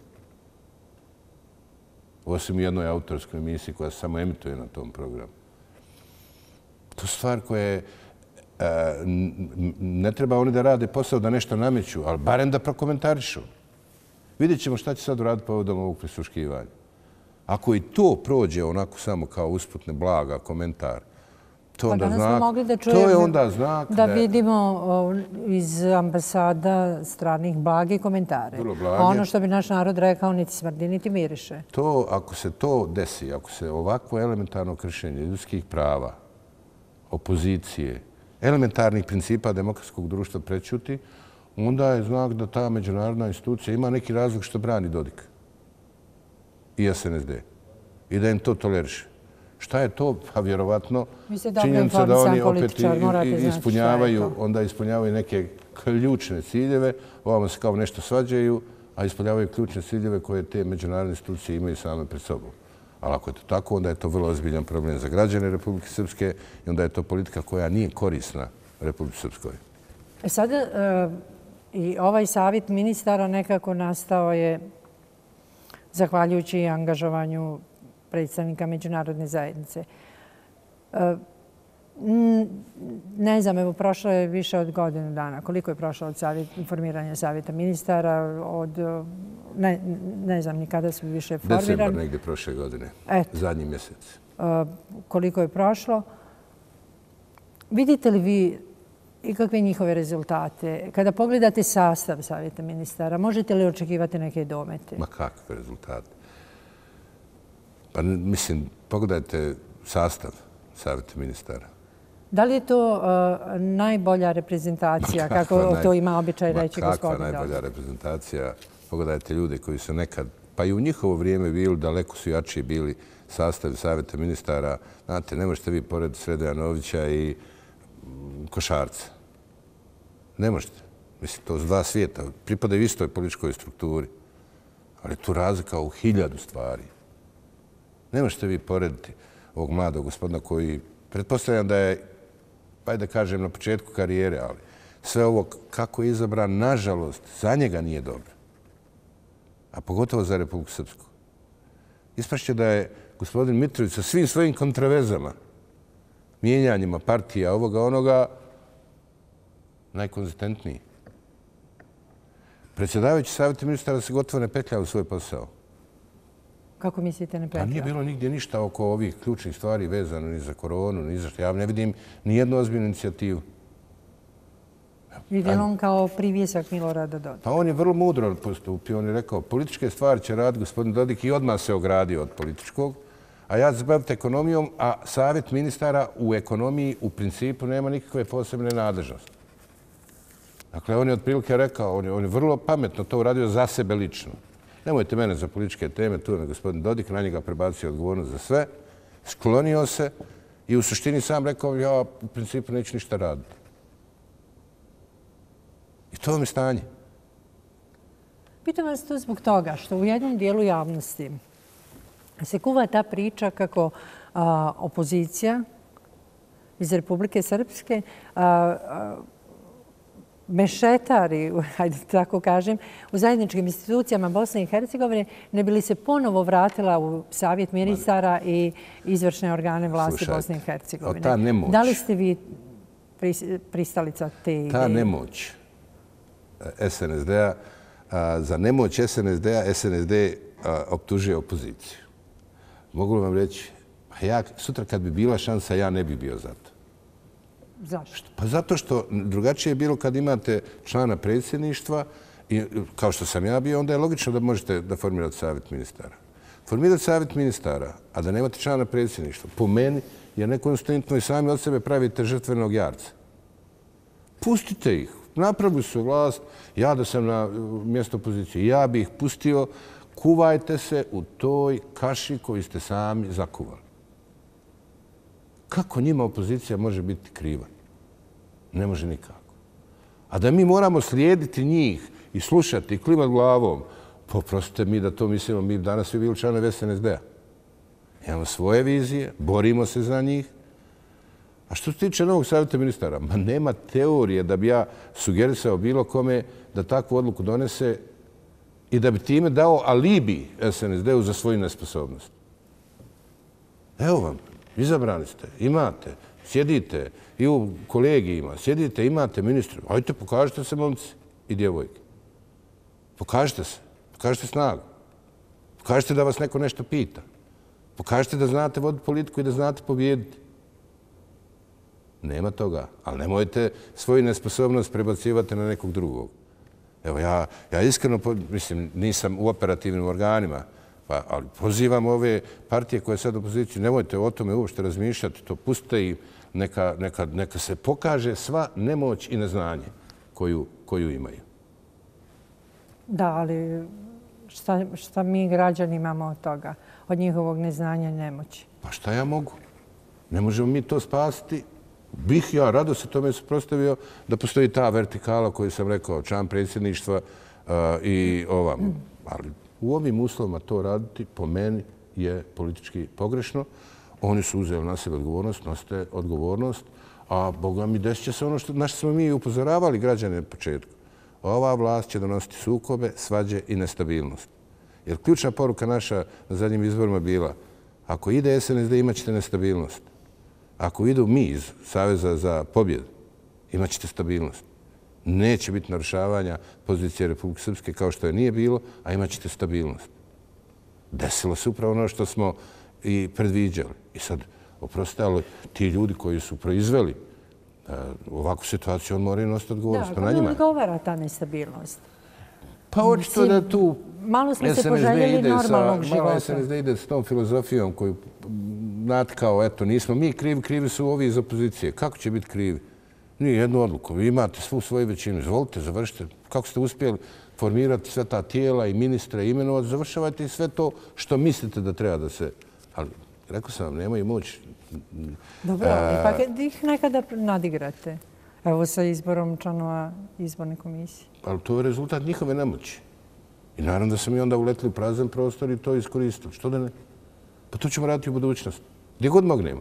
Osim u jednoj autorskoj emisiji koja se samo emituje na tom programu. To je stvar koja je Ne treba oni da rade posao da nešto nameću, ali barem da prokomentarišu. Vidjet ćemo šta će sad uraditi povodom ovog prisluškivanja. Ako i to prođe onako samo kao usputne blaga, komentar, to je onda znak da vidimo iz ambasada stranih blagi komentare. Ono što bi naš narod rekao, niti smrdi, niti miriše. Ako se to desi, ako se ovakvo elementarno kršenje ljudskih prava, opozicije, elementarnih principa demokratskog društva prećuti, onda je znak da ta međunarodna institucija ima neki razlog što brani Dodik i SNSD i da im to toleriše. Šta je to? Pa vjerovatno činjenica da oni opet ispunjavaju neke ključne ciljeve, ovamo se kao nešto svađaju, a ispunjavaju ključne ciljeve koje te međunarodne institucije imaju same pred sobom. Ali ako je to tako, onda je to vrlo ozbiljan problem za građane Republike Srpske i onda je to politika koja nije korisna Republike Srpskoj. Sada i ovaj savjet ministara nekako nastao je zahvaljujući angažovanju predstavnika međunarodne zajednice. Ne znam, evo, prošlo je više od godinu dana. Koliko je prošlo od informiranja savjeta ministara? Ne znam ni kada su više formirani. Decembar negdje prošle godine. Zadnji mjesec. Koliko je prošlo? Vidite li vi i kakve njihove rezultate? Kada pogledate sastav savjeta ministara, možete li očekivati neke domete? Ma kakve rezultate? Pa mislim, pogledajte sastav savjeta ministara. Da li je to najbolja reprezentacija, kako to ima običaj reći gospodin Dodik? Kakva najbolja reprezentacija? Pogledajte ljude koji su nekad, pa i u njihovo vrijeme bili, daleko su jači bili sastavi savjeta ministara. Znate, ne možete vi pored Sreda Janovića i Košarca. Ne možete. Mislim, to su dva svijeta. Pripadaju istoj političkoj strukturi. Ali tu razlika u 1000 stvari. Ne možete vi porediti ovog mladog gospodina koji, pretpostavljam da je, pa da kažem, na početku karijere, ali sve ovo kako je izabran, nažalost, za njega nije dobro. A pogotovo za Republiku Srpsku. Ispašće da je gospodin Mitrović sa svim svojim kontravezama, mijenjanjima partija, ovoga, onoga, najkonzistentniji. Predsjedavajući savjeta ministara se gotovo ne petlja u svoj posao. Kako mislite ne petlja? Pa nije bilo nigdje ništa oko ovih ključnih stvari vezano ni za koronu, ni za što. Ja ne vidim ni jednu ozbiljnu inicijativu. Vidim on kao privjesak Milorada Dodika. Pa on je vrlo mudro postupio. On je rekao, političke stvari će raditi gospodin Dodik i odmah se ogradio od političkog. A ja ću se baviti ekonomijom, a savjet ministara u ekonomiji u principu nema nikakve posebne nadležnosti. Dakle, on je otprilike rekao, on je vrlo pametno to uradio za sebe lično. Nemojte mene za političke teme, tu je gospodin Dodik, na njega prebacio odgovornost za sve, sklonio se i u suštini sam rekao, ja u principu neću ništa raditi. I to vam je stanje. Pitam vas to zbog toga što u jednom dijelu javnosti se kuva ta priča kako opozicija iz Republike Srpske mešetari, hajde tako kažem, u zajedničkim institucijama Bosne i Hercegovine ne bi li se ponovo vratila u savjet ministara i izvršne organe vlasti Bosne i Hercegovine. Ta nemoć. Da li ste vi pristalica te ideje? Ta nemoć SNSD-a, za nemoć SNSD-a, SNSD optužuje opoziciju. Mogu li vam reći, sutra kad bi bila šansa, ja ne bi bio za to. Zašto? Pa zato što drugačije je bilo kad imate člana predsjedništva, kao što sam ja bio, onda je logično da možete da formirate savjet ministara. Formirati savjet ministara, a da nemate člana predsjedništva, po meni je nekonstantno i sami od sebe pravite žrtvenog jarca. Pustite ih. Napravili su vlast, ja da sam na mjestu opozicije, ja bi ih pustio, kuvajte se u toj kaši koju ste sami zakuvali. Kako njima opozicija može biti kriva? Ne može nikako. A da mi moramo slijediti njih i slušati i klimati glavom, poprostite mi da to mislimo, mi danas svi bili članovi SNSD-a. Imamo svoje vizije, borimo se za njih. A što se tiče novog savjeta ministara, ma nema teorije da bi ja sugerisao bilo kome da takvu odluku donese i da bi time dao alibi SNSD-u za svoju nesposobnost. Evo vam, izabrani ste, imate. sjedite i u kolegijima, sjedite, imate ministre. Hajde, pokažite se, momci i djevojke. Pokažite se. Pokažite snagu. Pokažite da vas neko nešto pita. Pokažite da znate voditi politiku i da znate pobijediti. Nema toga. Ali nemojte svoju nesposobnost prebacivati na nekog drugog. Evo, ja iskreno, mislim, nisam u operativnim organima, ali pozivam ove partije koje sad u opoziciji, nemojte o tome uopšte razmišljati, to pustite i neka se pokaže sva nemoć i neznanje koju imaju. Da, ali šta mi građani imamo od toga? Od njihovog neznanja i nemoći? Pa šta ja mogu? Ne možemo mi to spasiti. Bih ja rado se tome suprotstavio da postoji ta vertikala koju sam rekao, član predsjedništva i ovam. Ali u ovim uslovima to raditi po meni je politički pogrešno. Oni su uzeli na sebe odgovornost, nosite odgovornost, a Boga mi desit će se ono na što smo mi upozoravali građane na početku. Ova vlast će donositi sukobe, svađe i nestabilnost. Jer ključna poruka naša na zadnjim izborima bila, ako ide SNSD imat ćete nestabilnost. Ako idu mi iz Saveza za pobjedu, imat ćete stabilnost. Neće biti narušavanja pozicije Republike Srpske kao što je nije bilo, a imat ćete stabilnost. Desilo se upravo ono što smo i predviđali. I sad, oprostite, ali ti ljudi koji su proizveli ovakvu situaciju, on moraju nositi odgovornost. Da, kako odgovara ta nestabilnost? Pa očito da tu malo smo se poželjeli normalnog života. Malo SNSD ide s tom filozofijom koju znate kao, eto, nismo mi krivi, krivi su ovi iz opozicije. Kako će biti krivi? Nije jednu odluku. Vi imate svu svoju većinu. Izvolite, završite. Kako ste uspjeli formirati sve ta tijela i ministre imenovati, završavajte i sve to što mislite da treba da se... Ali, rekao sam vam, nemaju moć. Dobro, ipak ih nekada nadigrate. Evo sa izborom članova izborne komisije. Ali to je rezultat njihove nemoći. I naravno da sam i onda uletili u prazan prostor i to iskoristili. Što da ne? Pa to ćemo raditi u budućnosti. Gdje god mognemo.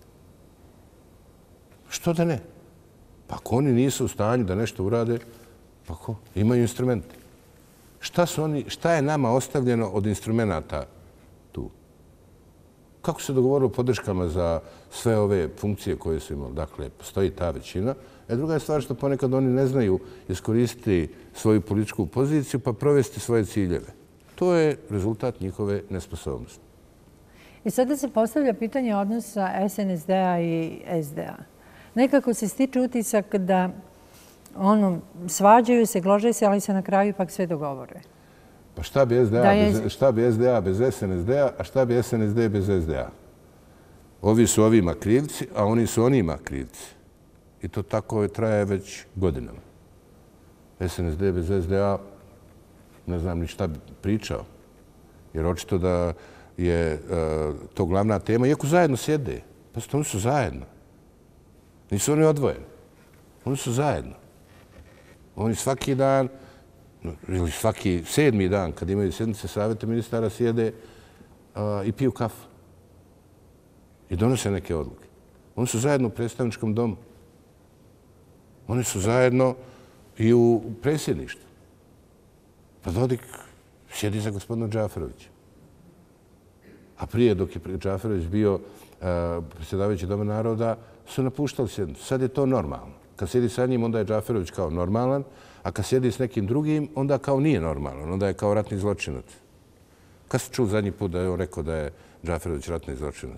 Što da ne? Pa ako oni nisu u stanju da nešto urade, pa ko? Imaju instrumente. Šta je nama ostavljeno od instrumenta tu? Kako se dogovorilo o podrškama za sve ove funkcije koje su imali? Dakle, postoji ta većina. Druga je stvar što ponekad oni ne znaju iskoristiti svoju političku poziciju pa provesti svoje ciljeve. To je rezultat njihove nesposobnosti. I sada se postavlja pitanje odnosa SNSD-a i SD-a. Nekako se stiče utisak da svađaju se, glože se, ali se na kraju ipak sve dogovore. Pa šta bi SDA bez SNSD-a, a šta bi SNSD bez SDA? Ovi su ovima krivci, a oni su onima krivci. I to tako traje već godinama. SNSD bez SDA, ne znam ni šta bi pričao. Jer očito da je to glavna tema. Iako zajedno sjede. Pa oni su zajedno. Nisu oni odvojeni. Oni su zajedno. Oni svaki dan, ili svaki 7. dan, kad imaju sjednice savjeta ministara, sjede i piju kafu. I donose neke odluke. Oni su zajedno u predstavničkom domu. Oni su zajedno i u predsjedništvu. Pa Dodik sjedi za gospodina Džaferovića. A prije, dok je Džaferović bio predsjedavajući Doma naroda, su napuštali sjednicu. Sad je to normalno. Kad sjedi sa njim, onda je Džaferović kao normalan, a kad sjedi s nekim drugim, onda kao nije normalan. Onda je kao ratni zločinac. Kad ste čuli zadnji put da je on rekao da je Džaferović ratni zločinac?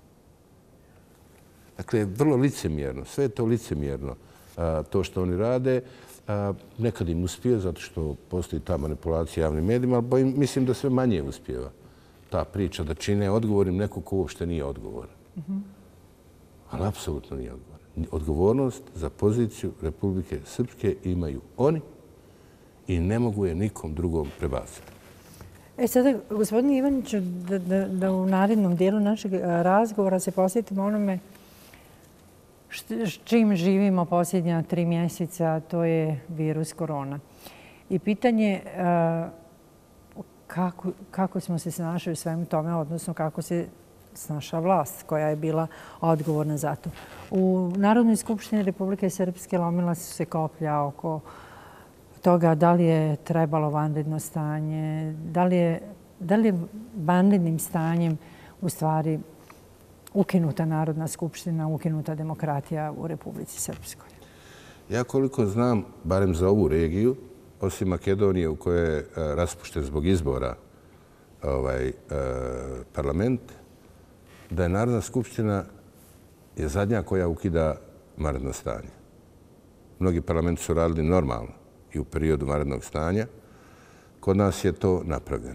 Dakle, vrlo licemjerno. Sve je to licemjerno. To što oni rade, nekad im uspije, zato što postoji ta manipulacija javnim medijima, ali mislim da sve manje uspijeva ta priča da čine odgovornim neko ko uopšte nije odgovoran. Ali apsolutno nije odgovoran. Odgovornost za poziciju Republike Srpske imaju oni i ne mogu je nikom drugom prebaciti. Sada, gospodine Ivaniću, da u narednom dijelu našeg razgovora se posjetimo onome s čim živimo posljednja 3 mjeseca, to je virus korona. I pitanje kako smo se snašli u svemu tome, odnosno kako se snašla vlast koja je bila odgovorna za to. U Narodnoj skupštini Republike Srpske lomila su se koplja oko toga da li je trebalo vanredno stanje, da li je vanrednim stanjem u stvari ukinuta Narodna skupština, ukinuta demokratija u Republici Srpskoj? Ja koliko znam, barem za ovu regiju, osim Makedonije u kojoj je raspušten zbog izbora parlament, da je Narodna skupština je zadnja koja ukida vanredno stanje. Mnogi parlamenti su radili normalno i u periodu vanrednog stanja. Kod nas je to napravljeno.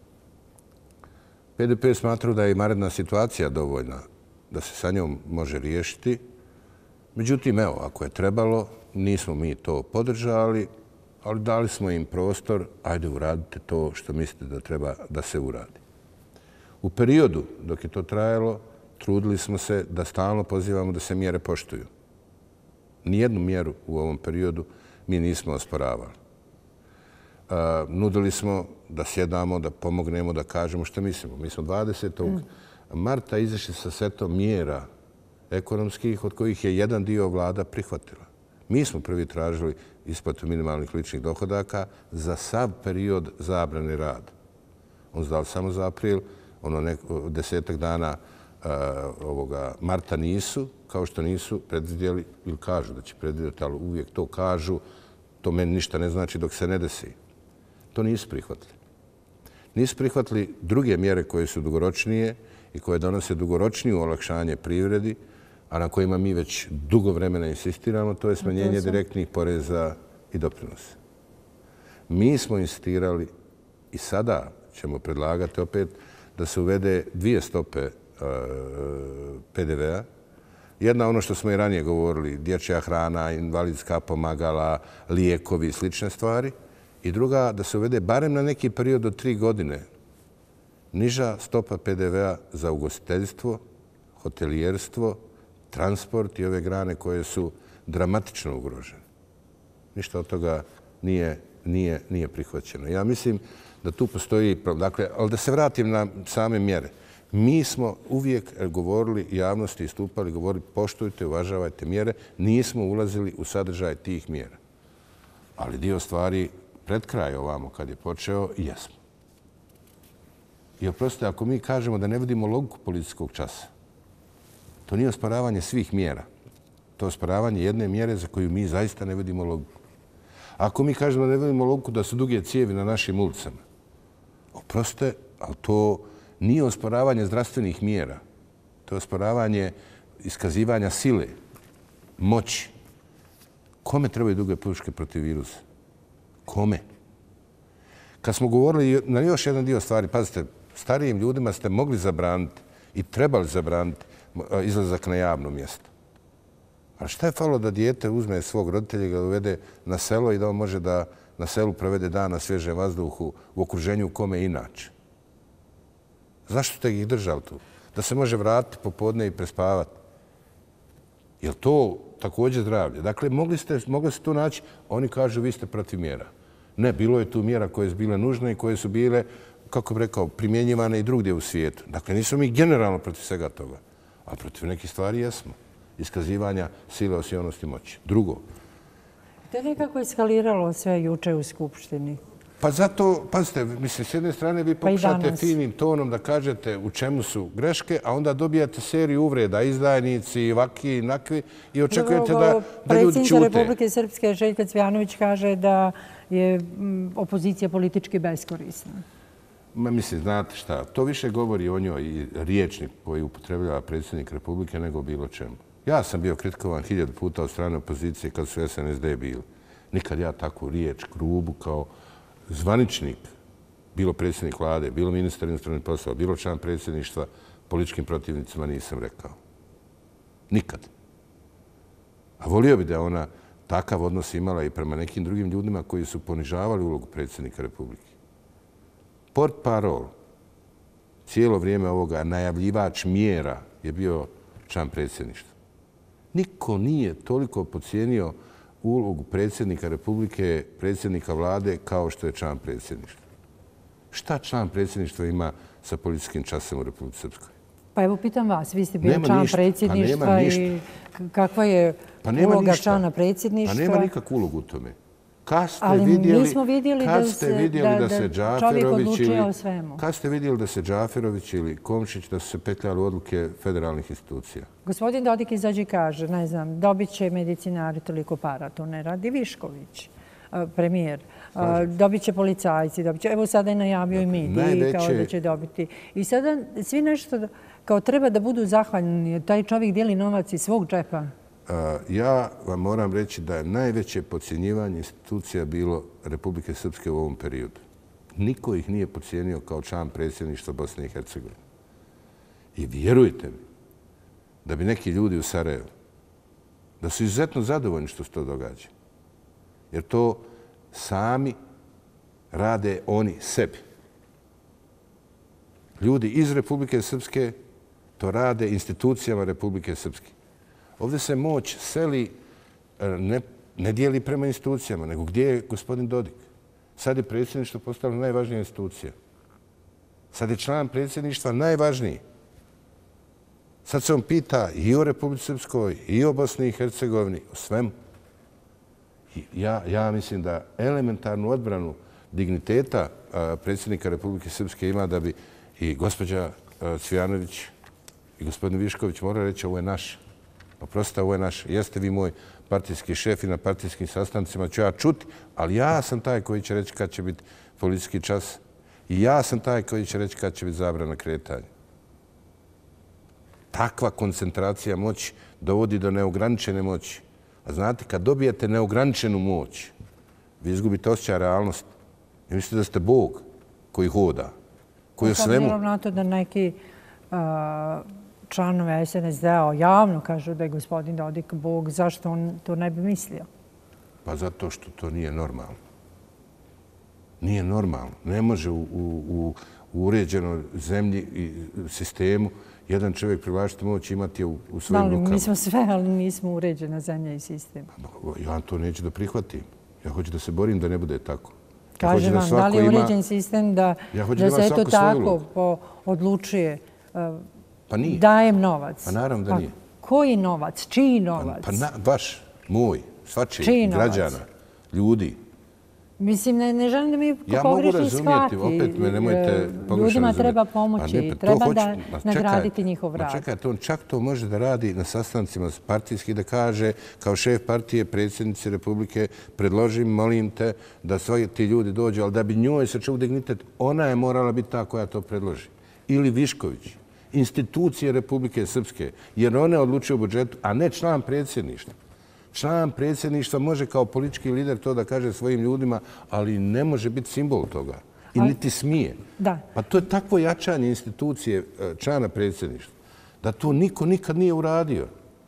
PDP smatrao da je i vanredna situacija dovoljna da se sa njom može riješiti. Međutim, evo, ako je trebalo, nismo mi to podržali, ali dali smo im prostor, ajde uradite to što mislite da treba da se uradi. U periodu dok je to trajalo, trudili smo se da stalno pozivamo da se mjere poštuju. Nijednu mjeru u ovom periodu mi nismo osporavali. Nudili smo da sjedamo, da pomognemo, da kažemo što mislimo. Mi smo 20. marta izašli sa setom mjera ekonomskih, od kojih je jedan dio vlada prihvatila. Mi smo prvi tražili isplatu minimalnih ličnih dohodaka za sav period zabrane rada. On zdao samo za april, 10 dana marta nisu, kao što nisu predvidjeli, ili kažu da će predvidjeti, ali uvijek to kažu, to meni ništa ne znači dok se ne desi. To nisu prihvatili. Nisu prihvatili druge mjere koje su dugoročnije i koje donose dugoročniju olakšanje privredi, a na kojima mi već dugo vremena insistiramo, to je smanjenje direktnih poreza i doprinosa. Mi smo insistirali i sada ćemo predlagati opet da se uvede 2 stope PDV-a. Jedna, ono što smo i ranije govorili, dječja hrana, invalidska pomagala, lijekovi i slične stvari. I druga, da se uvede barem na neki period od 3 godine niža stopa PDV-a za ugostiteljstvo, hotelijerstvo, transport i ove grane koje su dramatično ugrožene. Ništa od toga nije prihvaćeno. Ja mislim da tu postoji problem. Dakle, ali da se vratim na same mjere. Mi smo uvijek govorili javnosti, istupali, govorili poštujte, uvažavajte mjere. Nismo ulazili u sadržaj tih mjera. Ali dio stvari pred kraj ovamo kad je počeo, jesmo. I oprostite, ako mi kažemo da ne vidimo logiku policijskog časa, to nije osporavanje svih mjera. To je osporavanje jedne mjere za koju mi zaista ne vidimo logiku. Ako mi kažemo da ne vidimo logiku da su duge cijevi na našim ulicama, oprostite, ali to nije osporavanje zdravstvenih mjera. To je osporavanje iskazivanja sile, moći. Kome trebaju duge puške protiv virusa? Kome? Kad smo govorili na još jedan dio stvari, pazite, starijim ljudima ste mogli zabraniti i trebali zabraniti izlazak na javno mjesto. A šta je falo da dijete uzme svog roditelja i ga dovede na selo i da on može da na selu provede dan na svježem vazduhu u okruženju kome inače? Zašto ste ih držali tu? Da se može vratiti popodne i prespavati. Je li to također zdravlje? Dakle, mogli se tu naći, oni kažu vi ste protiv mjera. Ne, bilo je tu mjera koje su bile nužne i koje su bile, kako bih rekao, primjenjivane i drugdje u svijetu. Dakle, nismo mi generalno protiv svega toga, a protiv nekih stvari jesmo. Iskazivanja sile, osionosti, moći. Drugo. To je nekako eskaliralo sve juče u Skupštini. Pa zato, pazite, mislim, s jedne strane vi pokušate finim tonom da kažete u čemu su greške, a onda dobijate seriju uvreda, izdajnici, ovakvi i nakvi i očekujete da ljudi čute. Predsjednica Republike Srpske Željka Cvjanović kaže da je opozicija politički beskorisna. Mislim, znate šta, to više govori o njoj i riječnik koji upotrebljava predsjednik Republike nego bilo čemu. Ja sam bio kritikovan 1000 puta od strane opozicije kad su SNSD bili. Nikad ja takvu riječ, grubu, kao zvaničnik, bilo predsjednik vlade, bilo ministar inostranih poslova, bilo član predsjedništva, političkim protivnicima nisam rekao. Nikad. A volio bi da ona takav odnos imala i prema nekim drugim ljudima koji su ponižavali ulogu predsjednika Republike. Port parol, cijelo vrijeme ovoga najavljivač mjera je bio član predsjedništva. Niko nije toliko podcijenio ulogu predsjednika Republike, predsjednika vlade, kao što je član predsjedništva. Šta član predsjedništva ima sa policijskim časom u Republici Srpskoj? Pa evo, pitam vas, vi ste bili član predsjedništva i kakva je uloga člana predsjedništva? Pa nema nikakvu ulogu u tome. Ali nismo vidjeli da čovjek odlučuje o svemu. Kad ste vidjeli da se Džaferović ili Komšić da su se petljali u odluke federalnih institucija? Gospodin Dodik izađe i kaže, ne znam, dobit će medicinari toliko para. To ne radi Višković, premijer. Dobit će policajci. Evo sada je najavio i mediji kao da će dobiti. I sada svi nešto kao treba da budu zahvaljeni. Taj čovjek dijeli novac iz svog džepa. Ja vam moram reći da je najveće podcjenjivanje institucija bilo Republike Srpske u ovom periodu. Niko ih nije podcijenio kao član predsjedništva Bosne i Hercegovine. I vjerujte mi da bi neki ljudi u Sarajevu da su izuzetno zadovoljni što se to događa. Jer to sami rade oni sebi. Ljudi iz Republike Srpske to rade institucijama Republike Srpske. Ovdje se moć seli, ne dijeli prema institucijama, nego gdje je gospodin Dodik. Sad je predsjedništvo postalo najvažnija institucija. Sad je član predsjedništva najvažniji. Sad se on pita i o Republici Srpskoj, i o Bosni i Hercegovini, o svemu. Ja mislim da elementarnu odbranu digniteta predsjednika Republike Srpske ima da bi i gospođa Cvijanović i gospodin Višković morali reći ovo je naš. Oprostite, ovo je naš. Jeste vi moj partijski šef i na partijskim sastancima ću ja čuti, ali ja sam taj koji će reći kad će biti policijski čas i ja sam taj koji će reći kad će biti zabrana kretanja. Takva koncentracija moći dovodi do neograničene moći. A znate, kad dobijete neograničenu moć, vi izgubite osjećaj realnosti. I mislite da ste Bog koji hoda, koji o svemu... S na to da neki članove SNSD-a javno kažu da je gospodin Dodik Bog, zašto on to ne bi mislio? Pa zato što to nije normalno. Nije normalno. Ne može u uređenoj zemlji i sistemu jedan čovjek privlačiti moć i imati je u svojim rukama. Mi smo sve, ali nismo uređena zemlja i sistem. Ja to neću da prihvatim. Ja hoću da se borim da ne bude tako. Kažem vam, da li je uređen sistem da se eto tako odlučuje, dajem novac? Pa naravno da nije. Koji novac? Čiji novac? Pa vaš, moj, svačiji, građana, ljudi. Mislim, ne želim da mi pogrešni shvati. Opet me nemojte pogrešno razumjeti. Ljudima treba pomoći, treba da nagraditi njihov rad. Čekajte, on čak to može da radi na sastancima partijskih, da kaže kao šef partije, predsjednici Republike, predložim, molim te da svi ti ljudi dođu, ali da bi njoj sačuvao dignitet, ona je morala biti ta koja to predloži. Ili Višković, institucije Republike Srpske, jer one odlučuju o budžetu, a ne član predsjedništva. Član predsjedništva može kao politički lider to da kaže svojim ljudima, ali ne može biti simbol toga. I niti smije. Pa to je takvo jačanje institucije člana predsjedništva, da to niko nikad nije uradio.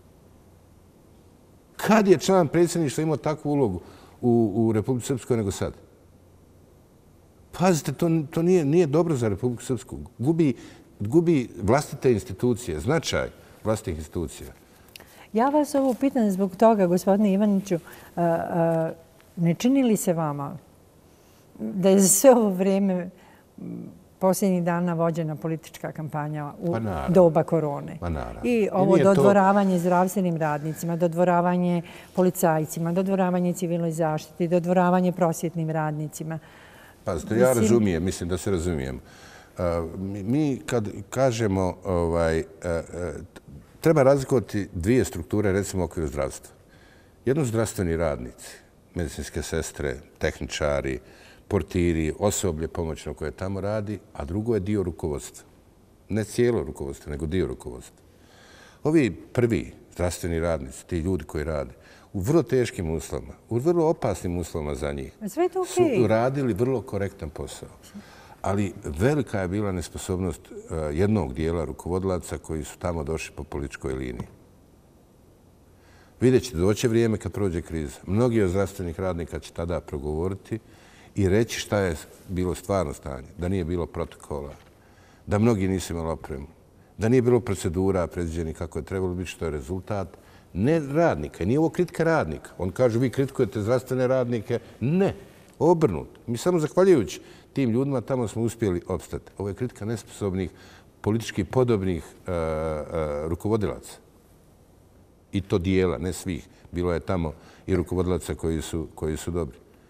Kad je član predsjedništva imao takvu ulogu u Republici Srpskoj nego sad? Pazite, to nije dobro za Republiku Srpsku. Gubi vlastite institucije, značaj vlastitih institucija. Ja vas ovo pitam zbog toga, gospodine Ivaniću, ne čini li se vama da je za sve ovo vrijeme posljednjih dana vođena politička kampanja u doba korone? I ovo dodvoravanje zdravstvenim radnicima, dodvoravanje policajcima, dodvoravanje civilnoj zaštiti, dodvoravanje prosvjetnim radnicima. Pazite, ja razumijem, mislim da se razumijem. Mi kad kažemo treba razlikovati dvije strukture, recimo u okviru zdravstva. Jedno zdravstveni radnici, medicinske sestre, tehničari, portiri, osoblje pomoćno koje tamo radi, a drugo je dio rukovodstva. Ne cijelo rukovodstvo, nego dio rukovodstva. Ovi prvi zdravstveni radnici, ti ljudi koji rade, u vrlo teškim uslovima, u vrlo opasnim uslovima za njih, su radili vrlo korektan posao. Ali velika je bila nesposobnost jednog dijela rukovodilaca koji su tamo došli po političkoj liniji. Vidjet ćete, doće vrijeme kad prođe kriza. Mnogi od zdravstvenih radnika će tada progovoriti i reći šta je bilo stvarno stanje. Da nije bilo protokola, da mnogi nisu imali opremu, da nije bilo procedura predviđenih kako je trebalo biti, što je rezultat. Ne radnika, nije ovo kritika radnika. On kaže, vi kritikujete zdravstvene radnike. Ne, obrnuto. Mi samo zahvaljujući tim ljudima tamo smo uspjeli opstati. Ovo je kritika nesposobnih, politički podobnih rukovodilaca. I to dijela, ne svih. Bilo je tamo i rukovodilaca koji su dobri.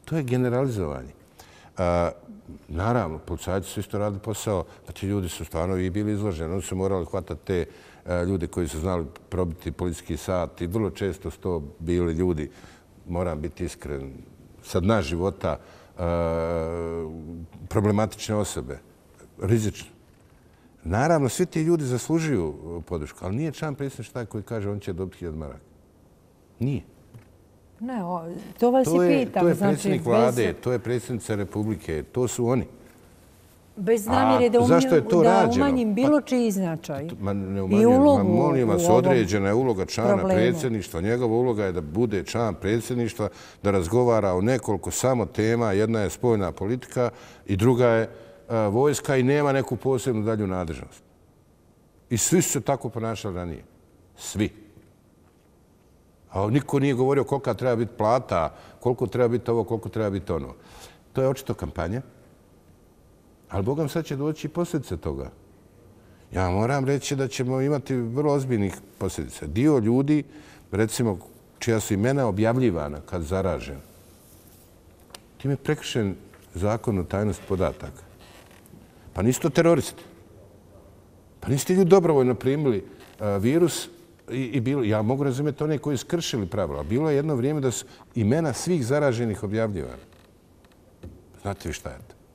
To je generalizovanje. Naravno, policajci su isto radili posao, pa ti ljudi su stvarno i bili izloženi. Oni su morali hvatati te ljude koji su znali probiti policijski sat i vrlo često su to bili ljudi, moram biti iskren, sa dna života, problematične osobe, rizične. Naravno, svi ti ljudi zaslužuju podršku, ali nije član predsjedništva taj koji kaže on će dobiti 1000 maraka. Nije. Ne, to vas i pitam. To je predsjednik vlade, to je predsjednica Republike, to su oni. Bez namjere da umanjim bilo čiji značaj i ulogu u molim vas, određena je uloga člana predsjedništva. Njegova uloga je da bude član predsjedništva, da razgovara o nekoliko samo tema. Jedna je spoljna politika i druga je vojska i nema neku posebnu dalju nadležnost. I svi su se tako ponašali ranije. Svi. A niko nije govorio kolika treba biti plata, koliko treba biti ovo, koliko treba biti ono. To je očito kampanja. Ali Bogam sad će doći i posljedice toga. Ja moram reći da ćemo imati vrlo ozbiljnih posljedica. Dio ljudi, recimo, čija su imena objavljivana kad zaražen, tim je prekršen zakon o tajnosti podataka. Pa nisu to teroristi. Pa niste ljudi dobrovoljno primili virus i bilo, ja mogu razumjeti one koji su kršili pravila. Bilo je jedno vrijeme da su imena svih zaraženih objavljivana. Znate vi šta je to?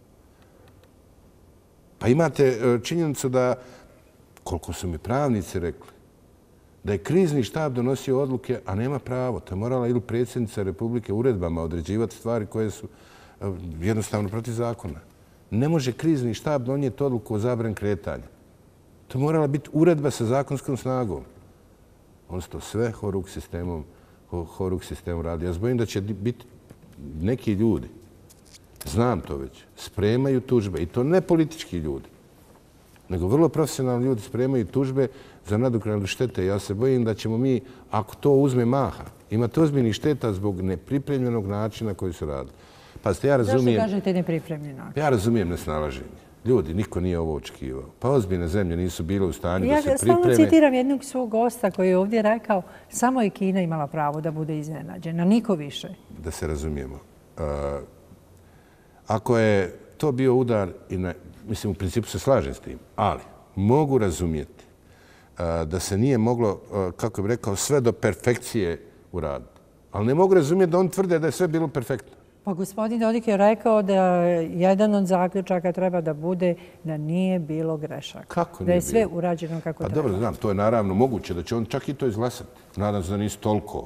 Pa imate činjenicu da, koliko su mi pravnici rekli, da je krizni štab donosio odluke, a nema pravo. To je morala ili predsjednica Republike uredbama određivati stvari koje su jednostavno protiv zakona. Ne može krizni štab donijeti odluku o zabrani kretanja. To je morala biti uredba sa zakonskom snagom. Oni su to sve horuk sistemom radi. Ja se bojim da će biti neki ljudi, znam to već, spremaju tužbe. I to ne politički ljudi, nego vrlo profesionalni ljudi spremaju tužbe za nadoknadu štete. Ja se bojim da ćemo mi, ako to uzme maha, imati ozbiljnih šteta zbog nepripremljenog načina koji su radili. Pazite, ja razumijem... Zašto kažete nepripremljen način? Ja razumijem nesnalaženje. Ljudi, niko nije ovo očekivao. Pa ozbiljne zemlje nisu bile u stanju da se pripreme. Ja stalno citiram jednog svog gosta koji je ovdje rekao samo je Kina imala pravo da bude iznenađena, niko više. Da se razumijemo. Ako je to bio udar, mislim, u principu se slažem s tim, ali mogu razumjeti da se nije moglo, kako bih rekao, sve do perfekcije uraditi. Ali ne mogu razumjeti da on tvrde da je sve bilo perfektno. Pa gospodin Dodik je rekao da jedan od zaključaka treba da bude da nije bilo grešaka. Kako nije bilo? Da je sve urađeno kako treba. Pa dobro, znam, to je naravno moguće da će on čak i to izglasati. Nadam se da nisu toliko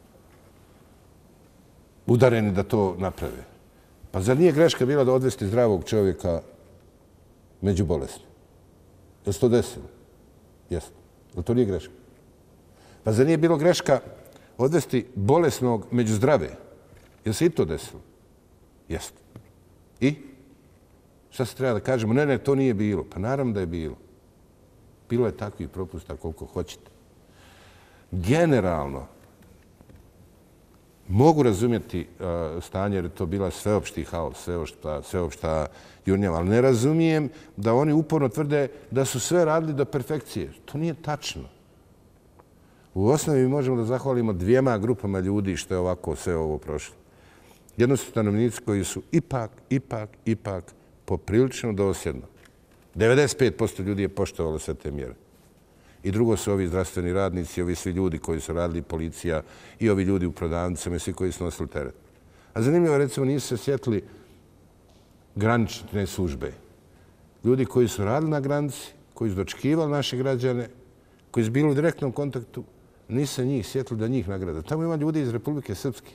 udareni da to naprave. Pa zar nije greška bila da odvesti zdravog čovjeka među bolesni? Je li se to desilo? Jeste. Ali to nije greška. Pa zar nije bilo greška odvesti bolesnog među zdrave? Je li se i to desilo? Jeste. I? Šta se treba da kažemo? Ne, to nije bilo. Pa naravno da je bilo. Bilo je takvih propusta koliko hoćete. Generalno, mogu razumjeti stanje jer je to bila sveopšti haos, sveopšta jurnjava, ali ne razumijem da oni uporno tvrde da su sve radili do perfekcije. To nije tačno. U osnovi možemo da zahvalimo 2 grupama ljudi što je ovako sve ovo prošlo. Jedno su stanovnici koji su ipak poprilično dosljedno. 95% ljudi je poštovalo sve te mjere. I drugo su ovi zdravstveni radnici, ovi svi ljudi koji su radili, policija i ovi ljudi u prodavnicama i svi koji su nosili teret. A zanimljivo, recimo, nisu se sjetili granične službe. Ljudi koji su radili na granici, koji su dočekivali naše građane, koji su bili u direktnom kontaktu, nisu se njih sjetili da njih nagrade. Tamo ima ljudi iz Republike Srpske.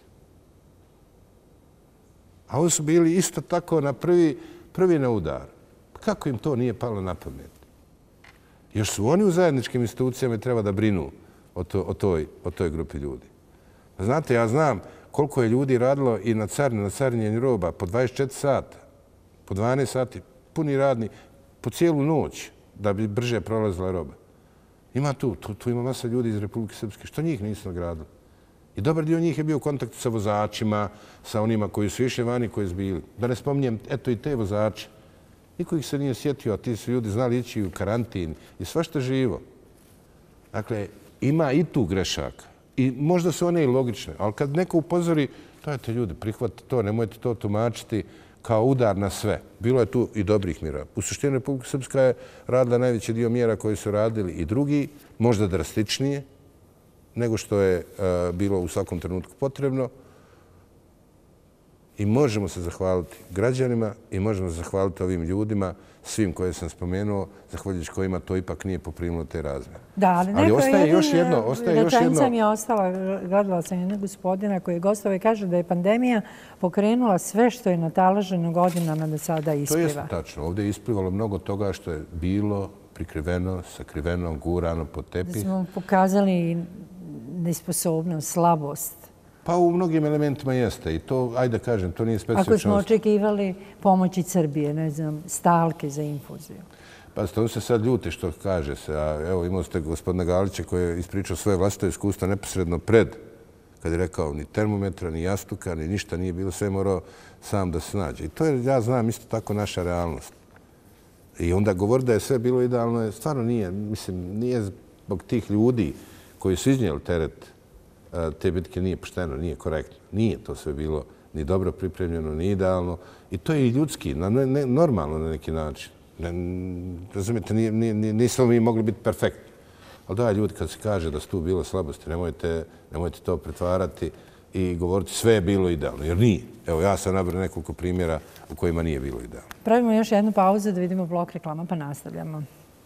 A oni su bili isto tako na prvi na udar. Kako im to nije palo na pamet? Još su oni u zajedničkim institucijama i treba da brinu o toj grupi ljudi. Znate, ja znam koliko je ljudi radilo i na carinjenju roba po 24 sata, po 12 sati, puni radni, po cijelu noć da bi brže prolazila roba. Ima tu ima masa ljudi iz Republike Srpske. Što njih nisu nagradili? I dobar dio njih je bio u kontaktu sa vozačima, sa onima koji su išli vani, koji su bili. Da ne spominjem, eto i te vozače. Niko ih se nije sjetio, a ti su ljudi znali ići u karantin i svašta živo. Dakle, ima i tu grešaka. I možda su one i logične, ali kad neko upozori, Dajte ljudi, prihvatite to, nemojte to tumačiti kao udar na sve. Bilo je tu i dobrih mjera. U suštini Republika Srpska je radila najveći dio mjera koje su radili i drugi, možda drastičnije nego što je bilo u svakom trenutku potrebno. I možemo se zahvaliti građanima i možemo se zahvaliti ovim ljudima, svim koje sam spomenuo, zahvaljujući kojima to ipak nije poprimilo te razmjere. Da, ali ostaje još jedno. Rečenica mi je ostala, gledala sam jednog gospodina koji je gostao i kaže da je pandemija pokrenula sve što je natalaženo godinama da sada ispliva. To je tačno. Ovdje je isplivalo mnogo toga što je bilo prikriveno, sakriveno, gurano pod tepih. Da smo pokazali nesposobnost, slabost. Pa u mnogim elementima jeste i to, ajde kažem, to nije specifično. Ako smo očekivali pomoći Srbije, ne znam, stalke za infuziju. Pazite, on se sad ljuti što kaže se, a evo imali ste gospodina Galića koji je ispričao svoje vlastito iskustvo neposredno pred, kad je rekao ni termometra, ni jastuka, ni ništa nije bilo, sve morao sam da se nađe. I to je, ja znam, isto tako naša realnost. I onda govori da je sve bilo idealno, stvarno nije, mislim, nije zbog tih ljudi koji su iznijeli teret te bitke nije pošteno, nije korektno. Nije to sve bilo ni dobro pripremljeno, ni idealno. I to je i ljudski, normalno na neki način. Razumijete, nismo mi mogli biti perfektni. Ali da, ljudi, kad se kaže da su tu bilo slabosti, nemojte to pretvarati i govoriti sve je bilo idealno, jer nije. Evo, ja sam nabrao nekoliko primjera u kojima nije bilo idealno. Pravimo još jednu pauzu da vidimo blok reklama, pa nastavljamo.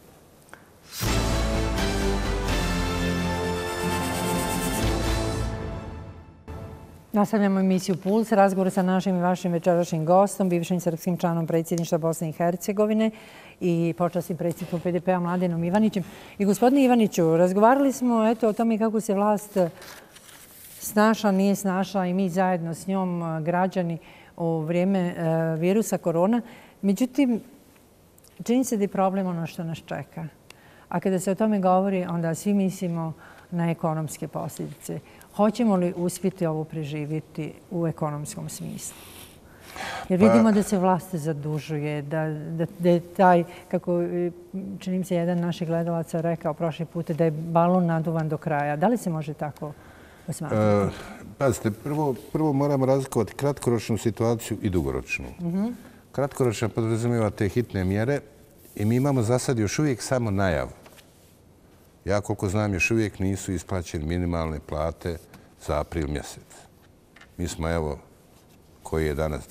Nastavljamo emisiju Puls, razgovor sa našim i vašim večerašnjim gostom, bivšim srpskim članom predsjedništva Bosne i Hercegovine i počasnim predsjednikom PDP-a Mladenom Ivanićem. I gospodine Ivaniću, razgovarali smo o tome kako se vlast snašla, nije snašla i mi zajedno s njom, građani, u vrijeme virusa korona. Međutim, čini se da je problem ono što nas čeka. A kada se o tome govori, onda svi mislimo na ekonomske posljedice. Hoćemo li uspjeti ovo preživjeti u ekonomskom smislu? Jer vidimo da se vlast zadužuje, da je taj, kako čini se jedan naših gledalaca rekao prošli put, da je balon naduvan do kraja. Da li se može tako osmatrati? Pazite, prvo moramo razlikovati kratkoročnu situaciju i dugoročnu. Kratkoročna podrazumijeva te hitne mjere i mi imamo za sad još uvijek samo najavu. Ja koliko znam još uvijek nisu isplaćene minimalne plate za april mjesec. Mi smo evo, koji je danas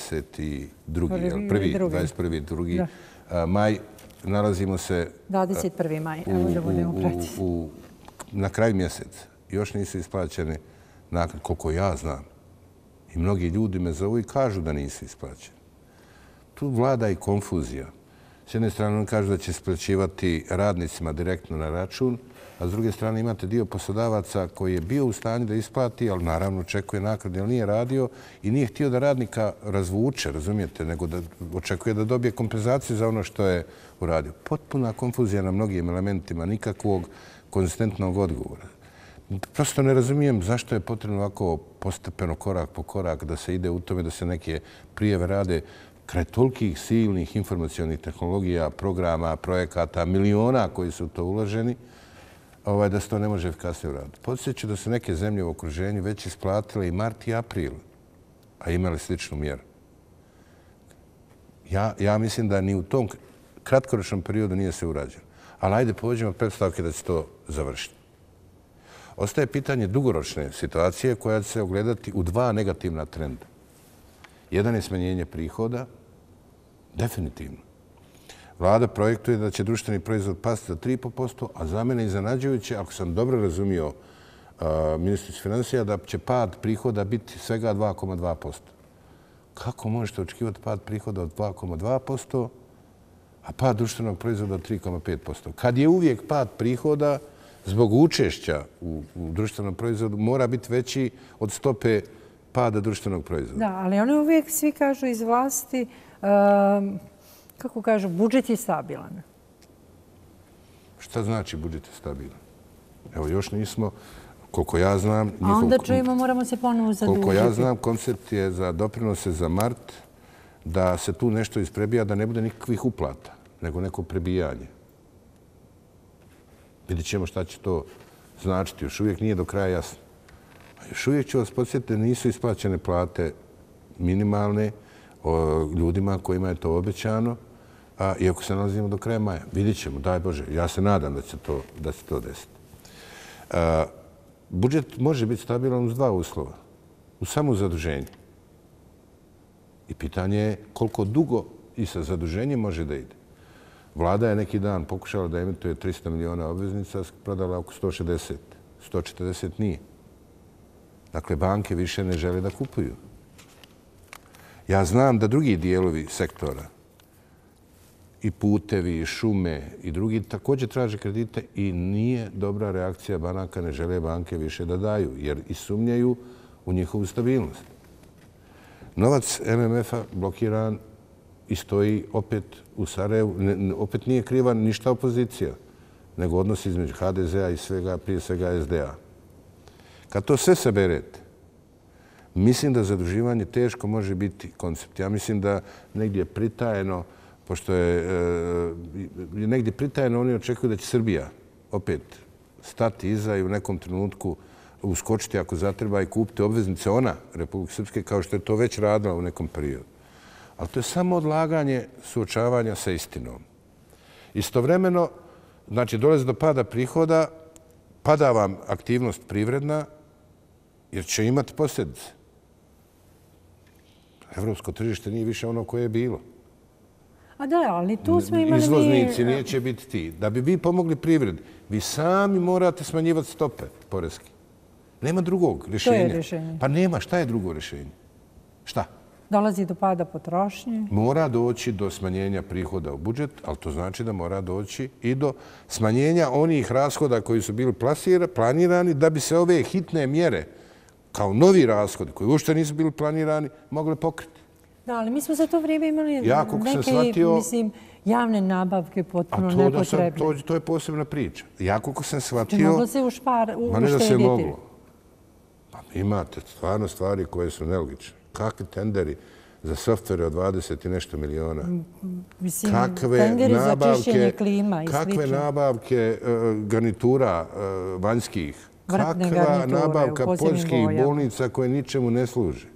21. maj, nalazimo se 21. maj, evo da budemo precizni. Na kraju mjeseca. Još nisu isplaćene nakon, koliko ja znam. I mnogi ljudi me zovu i kažu da nisu isplaćene. Tu vlada i konfuzija. S jedne strane on kaže da će isplaćivati radnicima direktno na račun, a s druge strane imate dio poslodavaca koji je bio u stanju da isplati, ali naravno očekuje nagradu, jer nije radio i nije htio da radnika razvuče, razumijete, nego da očekuje da dobije kompenzaciju za ono što je uradio. Potpuna konfuzija na mnogim elementima, nikakvog konzistentnog odgovora. Prosto ne razumijem zašto je potrebno ovako postepeno, korak po korak, da se ide u tome da se neke prijave rade kraj tolikih silnih informacijonih tehnologija, programa, projekata, miliona koji su u to uloženi, da se to ne može efikasnije uraditi. Podsjeću da su neke zemlje u okruženju već isplatile i mart i april, a imali sličnu mjeru. Ja mislim da ni u tom kratkoročnom periodu nije se urađeno. Ali ajde pođemo od pretpostavke da će to završiti. Ostaje pitanje dugoročne situacije koja će se ogledati u dva negativna trenda. Jedan je smanjenje prihoda, definitivno. Vlada projektuje da će društveni proizvod pasti za 3,5%, a za mene iznenađujuće, ako sam dobro razumio ministricu financija, da će pad prihoda biti svega 2,2%. Kako možete očekivati pad prihoda od 2,2%, a pad društvenog proizvoda od 3,5%? Kad je uvijek pad prihoda, zbog učešća u društvenom proizvodu, mora biti veći od stope pada društvenog proizvoda. Da, ali oni uvijek svi kažu iz vlasti, kako kažu, budžet je stabilan. Šta znači budžet je stabilan? Evo, još nismo, koliko ja znam... A onda čujemo, moramo se ponovo zadužiti. Koliko ja znam, koncept je za doprinose za mart, da se tu nešto isprebija, da ne bude nikakvih uplata, nego neko prebijanje. Vidjet ćemo šta će to značiti. Još uvijek nije do kraja jasno. još uvijek ću vas podsjetiti da nisu isplaćene plate minimalne ljudima kojima je to obećano, iako se nalazimo do kraja maja. Vidjet ćemo, daj Bože. Ja se nadam da će to desiti. Budžet može biti stabilan uz dva uslova. Uz samo zaduženje. I pitanje je koliko dugo i sa zaduženjem može da ide. Vlada je neki dan pokušala da emituje 300 miliona obveznica, prodala oko 160. 140 nije. Dakle, banke više ne žele da kupuju. Ja znam da drugi dijelovi sektora, i putevi, i šume, i drugi također traže kredite i nije dobra reakcija banaka, ne žele banke više da daju, jer i sumnjaju u njihovu stabilnost. Novac MMF-a blokiran i stoji opet u Sarajevu. Opet nije kriva ništa opozicija, nego odnos između HDZ-a i prije svega SDA. Kad to sve saberete, mislim da zaduživanje teško može biti koncept. Ja mislim da negdje pritajeno, pošto je negdje pritajeno, oni očekuju da će Srbija opet stati iza i u nekom trenutku uskočiti ako zatreba i kupiti obveznice Republike Srpske, kao što je to već radila u nekom periodu. Ali to je samo odlaganje suočavanja sa istinom. Istovremeno, znači, dolazi do pada prihoda, pada vam aktivnost privredna, jer će imati posljedice. Evropsko tržište nije više ono koje je bilo. A da, ali tu smo imali... Izvoznici neće biti ti. Da bi vi pomogli privredi, vi sami morate smanjivati stope poreske. Nema drugog rješenja. To je rješenje. Pa nema. Šta je drugo rješenje? Šta? Dolazi do pada potrošnje. Mora doći do smanjenja prihoda u budžet, ali to znači da mora doći i do smanjenja onih rashoda koji su bili planirani da bi se ove hitne mjere kao novi rashodi koji uopšte nisu bili planirani mogle pokriti. Da, ali mi smo za to vrijeme imali neke, mislim, javne nabavke potpuno nepotrebne. To je posebna priča. Ja koliko sam shvatio... Če moglo se uštedjeti? Ma ne da se moglo. Pa imate stvarno stvari koje su nelogične. Kakvi tenderi za softvere od 20 i nešto miliona? Mislim, tenderi za čišćenje klima i slično. Kakve nabavke garnitura vanjskih? Kakva nabavka poljskih bolnica koje ničemu ne služe?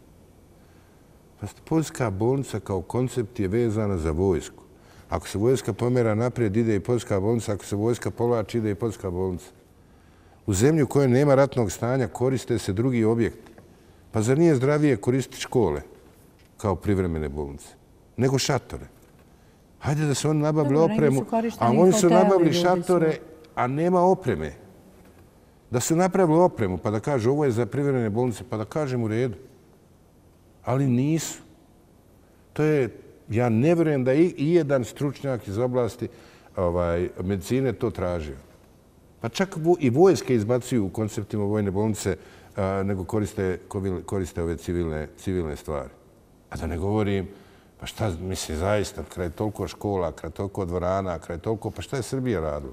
Poljska bolnica kao koncept je vezana za vojsku. Ako se vojska pomera naprijed, ide i poljska bolnica. Ako se vojska povlači, ide i poljska bolnica. U zemlji u kojoj nema ratnog stanja koriste se drugi objekti. Pa zar nije zdravije koristiti škole kao privremene bolnice, nego šatore? Hajde da se oni nabavili opremu, a oni su nabavili šatore, a nema opreme. Da su napravili opremu, pa da kažu ovo je za privremene bolnice, pa da kažem u redu. Ali nisu. To je, ja ne vjerujem da i jedan stručnjak iz oblasti medicine to tražio. Pa čak i vojske izbacuju u konceptima vojne bolnice nego koriste ove civilne stvari. A da ne govorim, pa šta, mislim, zaista, kraj toliko škola, kraj toliko dvorana, kraj toliko, pa šta je Srbija radila?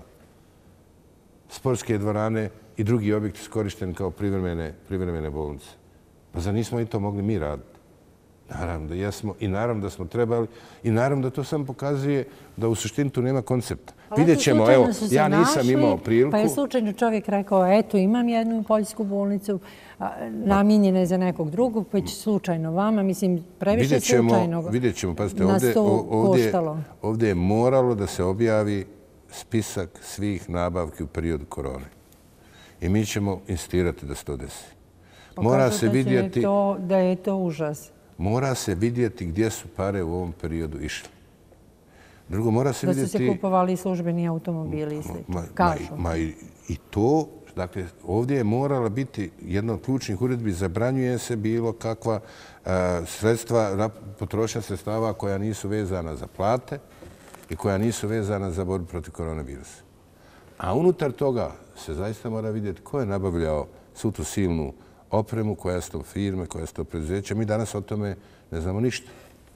Sportske dvorane i drugi objekti su korišteni kao privremene bolnice. Pa zar nismo i to mogli mi raditi? Naravno da jesmo i naravno da smo trebali i naravno da to samo pokazuje da u suštini tu nema koncepta. Vidjet ćemo, evo, ja nisam imao priliku. Pa je slučajno čovjek rekao, eto, imam jednu poljsku bolnicu, namijenjena je za nekog drugog, već slučajno vama, mislim, previše slučajno nas to koštalo. Ovdje je moralo da se objavi spisak svih nabavki u periodu korone. I mi ćemo insistirati da se to desi. Mora se vidjeti da je to užas. Mora se vidjeti gdje su pare u ovom periodu išle. Drugo, mora se vidjeti... Da su se kupovali službeni automobili i slično. Kažu. I to, dakle, ovdje je morala biti jedna od ključnih uredbi, zabranjuje se bilo kakva sredstva, potrošnja sredstava koja nisu vezana za plate i koja nisu vezana za borbu protiv koronavirusa. A unutar toga se zaista mora vidjeti ko je nabavljao svu tu silnu opremu, koja su to firme, koja su to preduzeća. Mi danas o tome ne znamo ništa.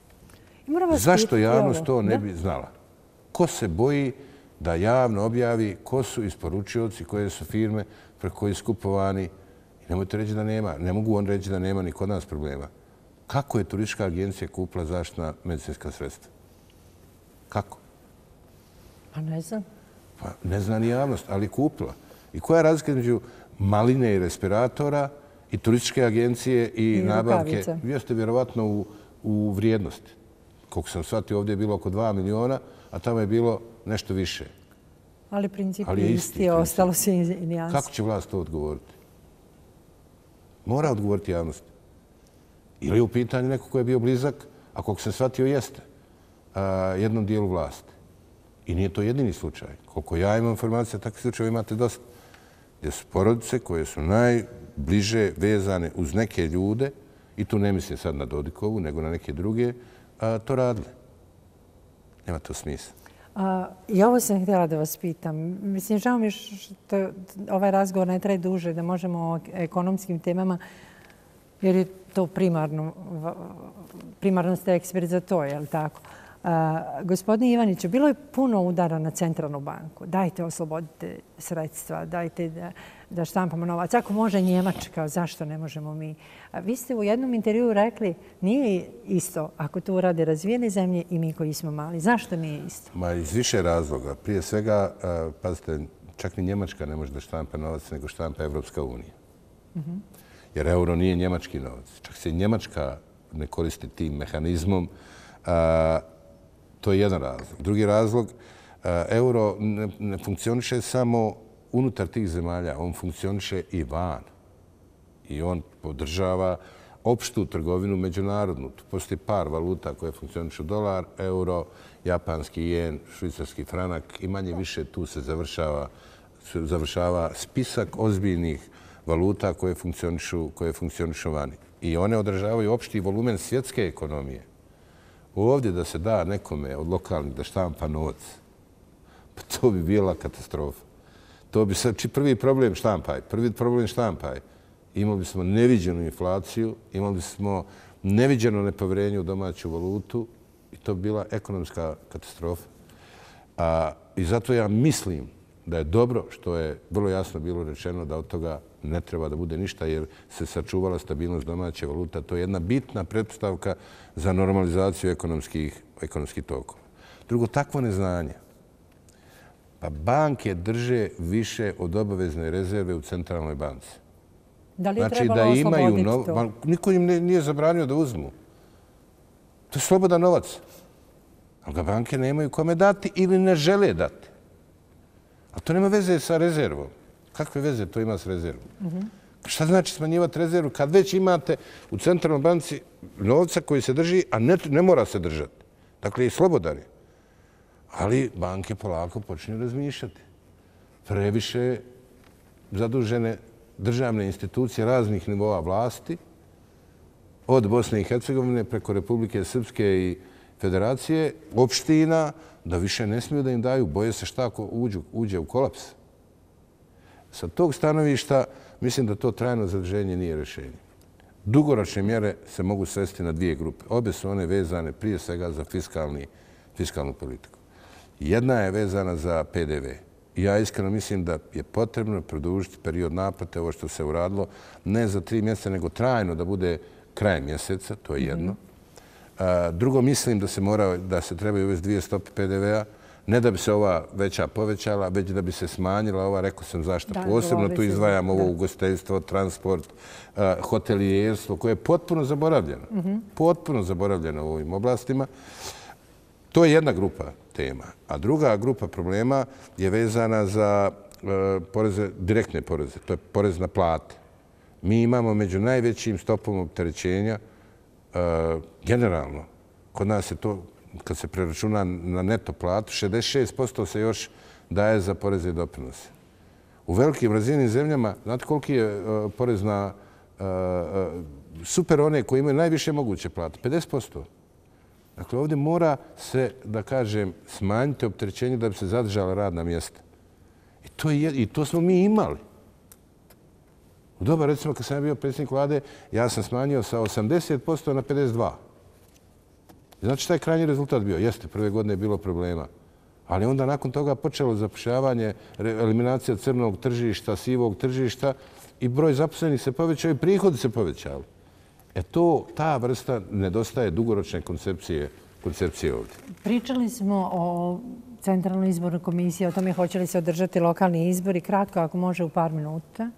Zašto javnost to ne bi znala? Ko se boji da javno objavi ko su isporučioci, koje su firme preko koji su kupovani? Nemojte reći da nema. Ne mogu on reći da nema ni kod nas problema. Kako je turistička agencija kupila zaštitna medicinska sredstva? Kako? Pa ne znam. Pa ne zna ni javnost, ali kupila. I koja je razlika između maline i respiratora i turističke agencije i nabavke. Rukavice. Jeste vjerovatno u vrijednosti. Koliko sam shvatio, ovdje je bilo oko 2 miliona, a tamo je bilo nešto više. Ali princip je isti, ostalo se i nijanse. Kako će vlast to odgovoriti? Mora odgovoriti javnosti. Ili je u pitanju neko ko je bio blizak, a koliko sam shvatio jeste, jednom dijelu vlasti. I nije to jedini slučaj. Koliko ja imam informacija, takvih slučajeva imate dosta. Gdje su porodice koje su najbliže vezane uz neke ljude, i tu ne mislim sad na Dodikovu, nego na neke druge, to radile. Nema to smisla. I ovo sam htjela da vas pitam. Mislim, žao mi što ovaj razgovor ne traje duže, da možemo o ekonomskim temama, jer je to primarno ste ekspert za to, je li tako? Gospodine Ivaniću, bilo je puno udara na centralnu banku. Dajte, oslobodite sredstva, dajte da štampamo novac. Ako može Njemačka, zašto ne možemo mi? Vi ste u jednom intervjuu rekli, nije isto ako to urade razvijene zemlje i mi koji smo mali. Zašto nije isto? Iz više razloga. Prije svega, pazite, čak ni Njemačka ne može da štampa novac, nego štampa Evropska unija. Jer euro nije njemački novac. Čak se Njemačka ne koristi tim mehanizmom. To je jedan razlog. Drugi razlog, euro ne funkcioniše samo unutar tih zemalja, on funkcioniše i van. I on podržava opštu trgovinu međunarodnu. Tu postoji par valuta koje funkcionišu: dolar, euro, japanski jen, švicarski franak i manje više tu se završava spisak ozbiljnih valuta koje funkcionišu vani. I one odražavaju opšti volumen svjetske ekonomije. Ovdje da se da nekome od lokalnih da štampa novac, pa to bi bila katastrofa. To bi sad prvi problem štampaj. Imali bismo neviđenu inflaciju, imali bismo neviđeno nepovjerenje u domaću valutu i to bi bila ekonomska katastrofa. I zato ja mislim da je dobro što je vrlo jasno bilo rečeno da od toga ne treba da bude ništa jer se sačuvala stabilnost domaće valuta. To je jedna bitna pretpostavka za normalizaciju ekonomskih tokova. Drugo, takvo neznanje. Pa banke drže više od obavezne rezerve u centralnoj banci. Da li je trebalo osloboditi to? Niko im nije zabranio da uzmu. To je slobodan novac. Ali ga banke nemaju kome dati ili ne žele dati. A to nema veze sa rezervom. Kakve veze to ima s rezervom? Šta znači smanjivati rezervu kad već imate u centralnoj banci novca koji se drži, a ne mora se držati? Dakle, i slobodan je. Ali banke polako počinju razmišljati. Previše zadužene državne institucije raznih nivoa vlasti, od Bosne i Hercegovine preko Republike Srpske i Federacije, opština, da više ne smiju da im daju, boje se šta ako uđe u kolaps. Sa tog stanovišta mislim da to trajno zadrženje nije rješenje. Dugoročne mjere se mogu svesti na dvije grupe. Obe su one vezane prije svega za fiskalnu politiku. Jedna je vezana za PDV. I ja iskreno mislim da je potrebno produžiti period naplate, ovo što se uradilo, ne za 3 mjeseca, nego trajno da bude kraj mjeseca, to je jedno. Drugo, mislim da se trebaju uvesti 2 stope PDV-a, ne da bi se ova veća povećala, već da bi se smanjila ova, rekao sam zašto posebno, tu izdvajam ovo ugostiteljstvo, transport, hotelijerstvo, koje je potpuno zaboravljeno. Potpuno zaboravljeno u ovim oblastima. To je jedna grupa tema. A druga grupa problema je vezana za direktne poreze. To je porez na plate. Mi imamo među najvećim stopom opterećenja generalno. Kod nas je to, kad se preračuna na neto platu, 66% se još daje za poreze i doprinose. U velikim razvijenim zemljama, znate koliki je porez na super one koji imaju najviše moguće plate? 50%. Dakle, ovdje mora se, da kažem, smanjiti opterećenje da bi se zadržala radna mjesta. I to smo mi imali. U doba, recimo, kad sam ja bio predsjednik vlade, ja sam smanjio sa 80% na 52%. Znači šta je krajnji rezultat bio? Jeste, prve godine je bilo problema. Ali onda nakon toga počelo zapošljavanje, eliminacija crnog tržišta, sivog tržišta i broj zaposlenih se povećao i prihodi se povećali. Ta vrsta nedostaje dugoročne koncepcije ovdje. Pričali smo o Centralnoj izbornoj komisiji, o tome hoće li se održati lokalni izbori. Kratko, ako može, u par minuta.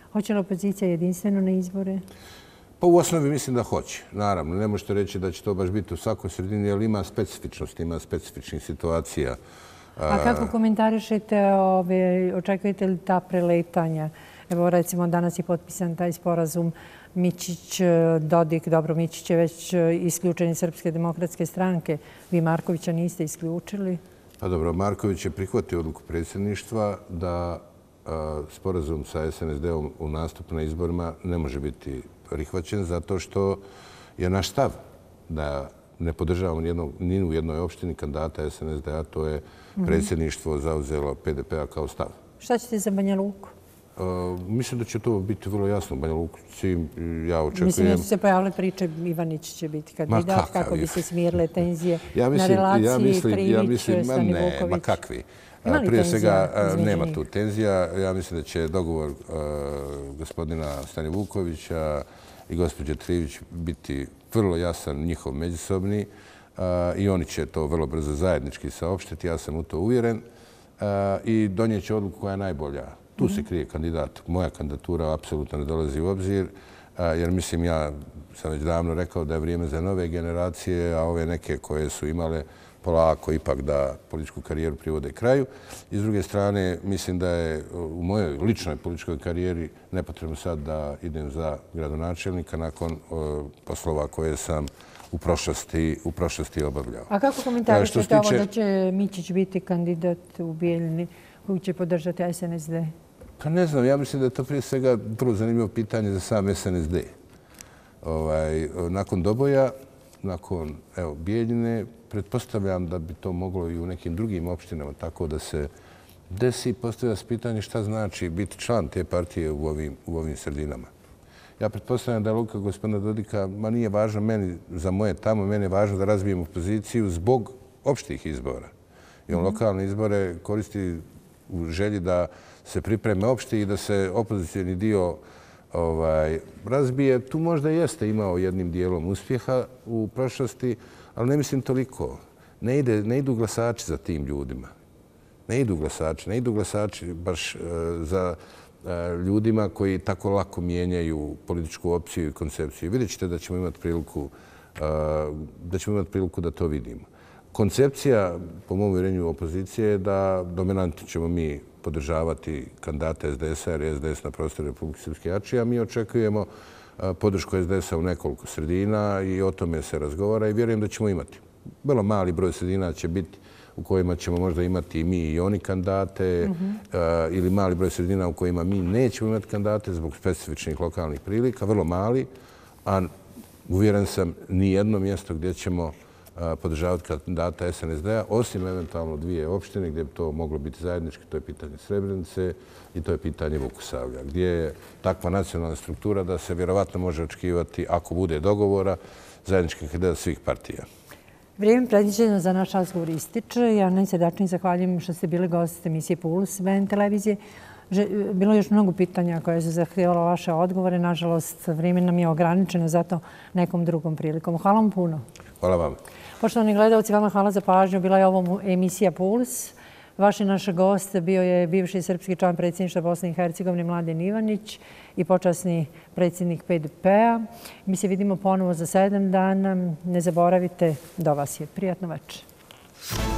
Hoće li opozicija jedinstveno na izbore? Pa u osnovi mislim da hoće. Naravno, ne možete reći da će to baš biti u svakoj sredini, ali ima specifičnosti, ima specifičnih situacija. A kako komentarišete, očekujete li ta preletanja? Evo recimo danas je potpisan taj sporazum Mićić-Dodik. Dobro, Mićić je već isključen iz Srpske demokratske stranke. Vi Markovića niste isključili? Pa dobro, Marković je prihvatio odluku predsjedništva da sporazum sa SNSD-om u nastupu na izborima ne može biti prihvaćen zato što je naš stav da ne podržavamo ni u jednoj opštini kandidata SNSD-a, to je predsjedništvo zauzelo PDP-a kao stav. Šta ćete za Banja Luku? Mislim da će to biti vrlo jasno. Banja Luci, ja očekujem... Mislim da su se pojavile priče Ivanić će biti kandidat, kako bi se smirile tenzije na relaciji Krivić-Stanivuković. Ma kakvi. Prije svega, nema tu tenzija. Ja mislim da će dogovor gospodina Stanivukovića i gospođe Trivić biti vrlo jasan, njihov međusobni, i oni će to vrlo brzo zajednički saopštiti. Ja sam u to uvjeren i donijet će odluku koja je najbolja. Tu se krije kandidat. Moja kandidatura apsolutno ne dolazi u obzir, jer mislim, ja sam već davno rekao da je vrijeme za nove generacije, a ove neke koje su imale polako ipak da političku karijeru privode kraju. I s druge strane, mislim da je u mojoj ličnoj političkoj karijeri nepotrebno sad da idem za gradonačelnika nakon poslova koje sam u prošlosti obavljao. A kako komentarišete ovo da će Mićić biti kandidat u Bijeljini koji će podržati SNSD? Pa ne znam, ja mislim da je to prije svega vrlo zanimljivo pitanje za sam SNSD. Nakon Doboja, nakon Bijeljine, pretpostavljam da bi to moglo i u nekim drugim opštinama tako da se desi i postavlja se pitanje šta znači biti član te partije u ovim sredinama. Ja pretpostavljam da je odluka gospodina Dodika, ma nije važno meni za moje tamo, meni je važno da razvijem opoziciju zbog opštih izbora. I on lokalne izbore koristi u želji da se pripreme opšti i da se opozicijni dio razbije. Tu možda jeste imao jednim dijelom uspjeha u prošlosti, ali ne mislim toliko. Ne idu glasači za tim ljudima. Ne idu glasači baš za ljudima koji tako lako mijenjaju političku opciju i koncepciju. Vidjet ćete da ćemo imati priliku da to vidimo. Koncepcija, po mom uvjerenju opozicije, je da dominantno ćemo mi podržavati kandidata SDS-a, jer je SDS na prostoru Republike Srpske jači, a mi očekujemo podršku SDS-a u nekoliko sredina i o tome se razgovara i vjerujem da ćemo imati. Vrlo mali broj sredina će biti u kojima ćemo možda imati i mi i oni kandidate ili mali broj sredina u kojima mi nećemo imati kandidate zbog specifičnih lokalnih prilika, vrlo mali, a uvjeren sam nijedno mjesto gdje ćemo podržavati kandidata SNSD-a, osim eventualno dvije opštine gdje bi to moglo biti zajednički, to je pitanje Srebrenice i to je pitanje Vukosavlja, gdje je takva nacionalna struktura da se vjerovatno može očekivati, ako bude dogovora, zajednički kandidat svih partija. Vrijeme predviđeno za naš razgovor ističe. Ja najsrdačnije zahvaljujem što ste bili gost emisije Puls BN televizije. Bilo je još mnogo pitanja koje su zahtijevalo vaše odgovore. Nažalost, vrijeme nam je ograničeno, zato nekom drugom prilikom. Hvala vam puno. Hvala vam. Poštovani gledalci, vama hvala za pažnju. Bila je ovo emisija Puls. Vaš i naš gost bio je bivši srpski član predsjedništva Bosne i Hercegovine Mladen Ivanić i počasni predsjednik PDP-a. Mi se vidimo ponovo za 7 dana. Ne zaboravite, do vas je. Prijatno večer.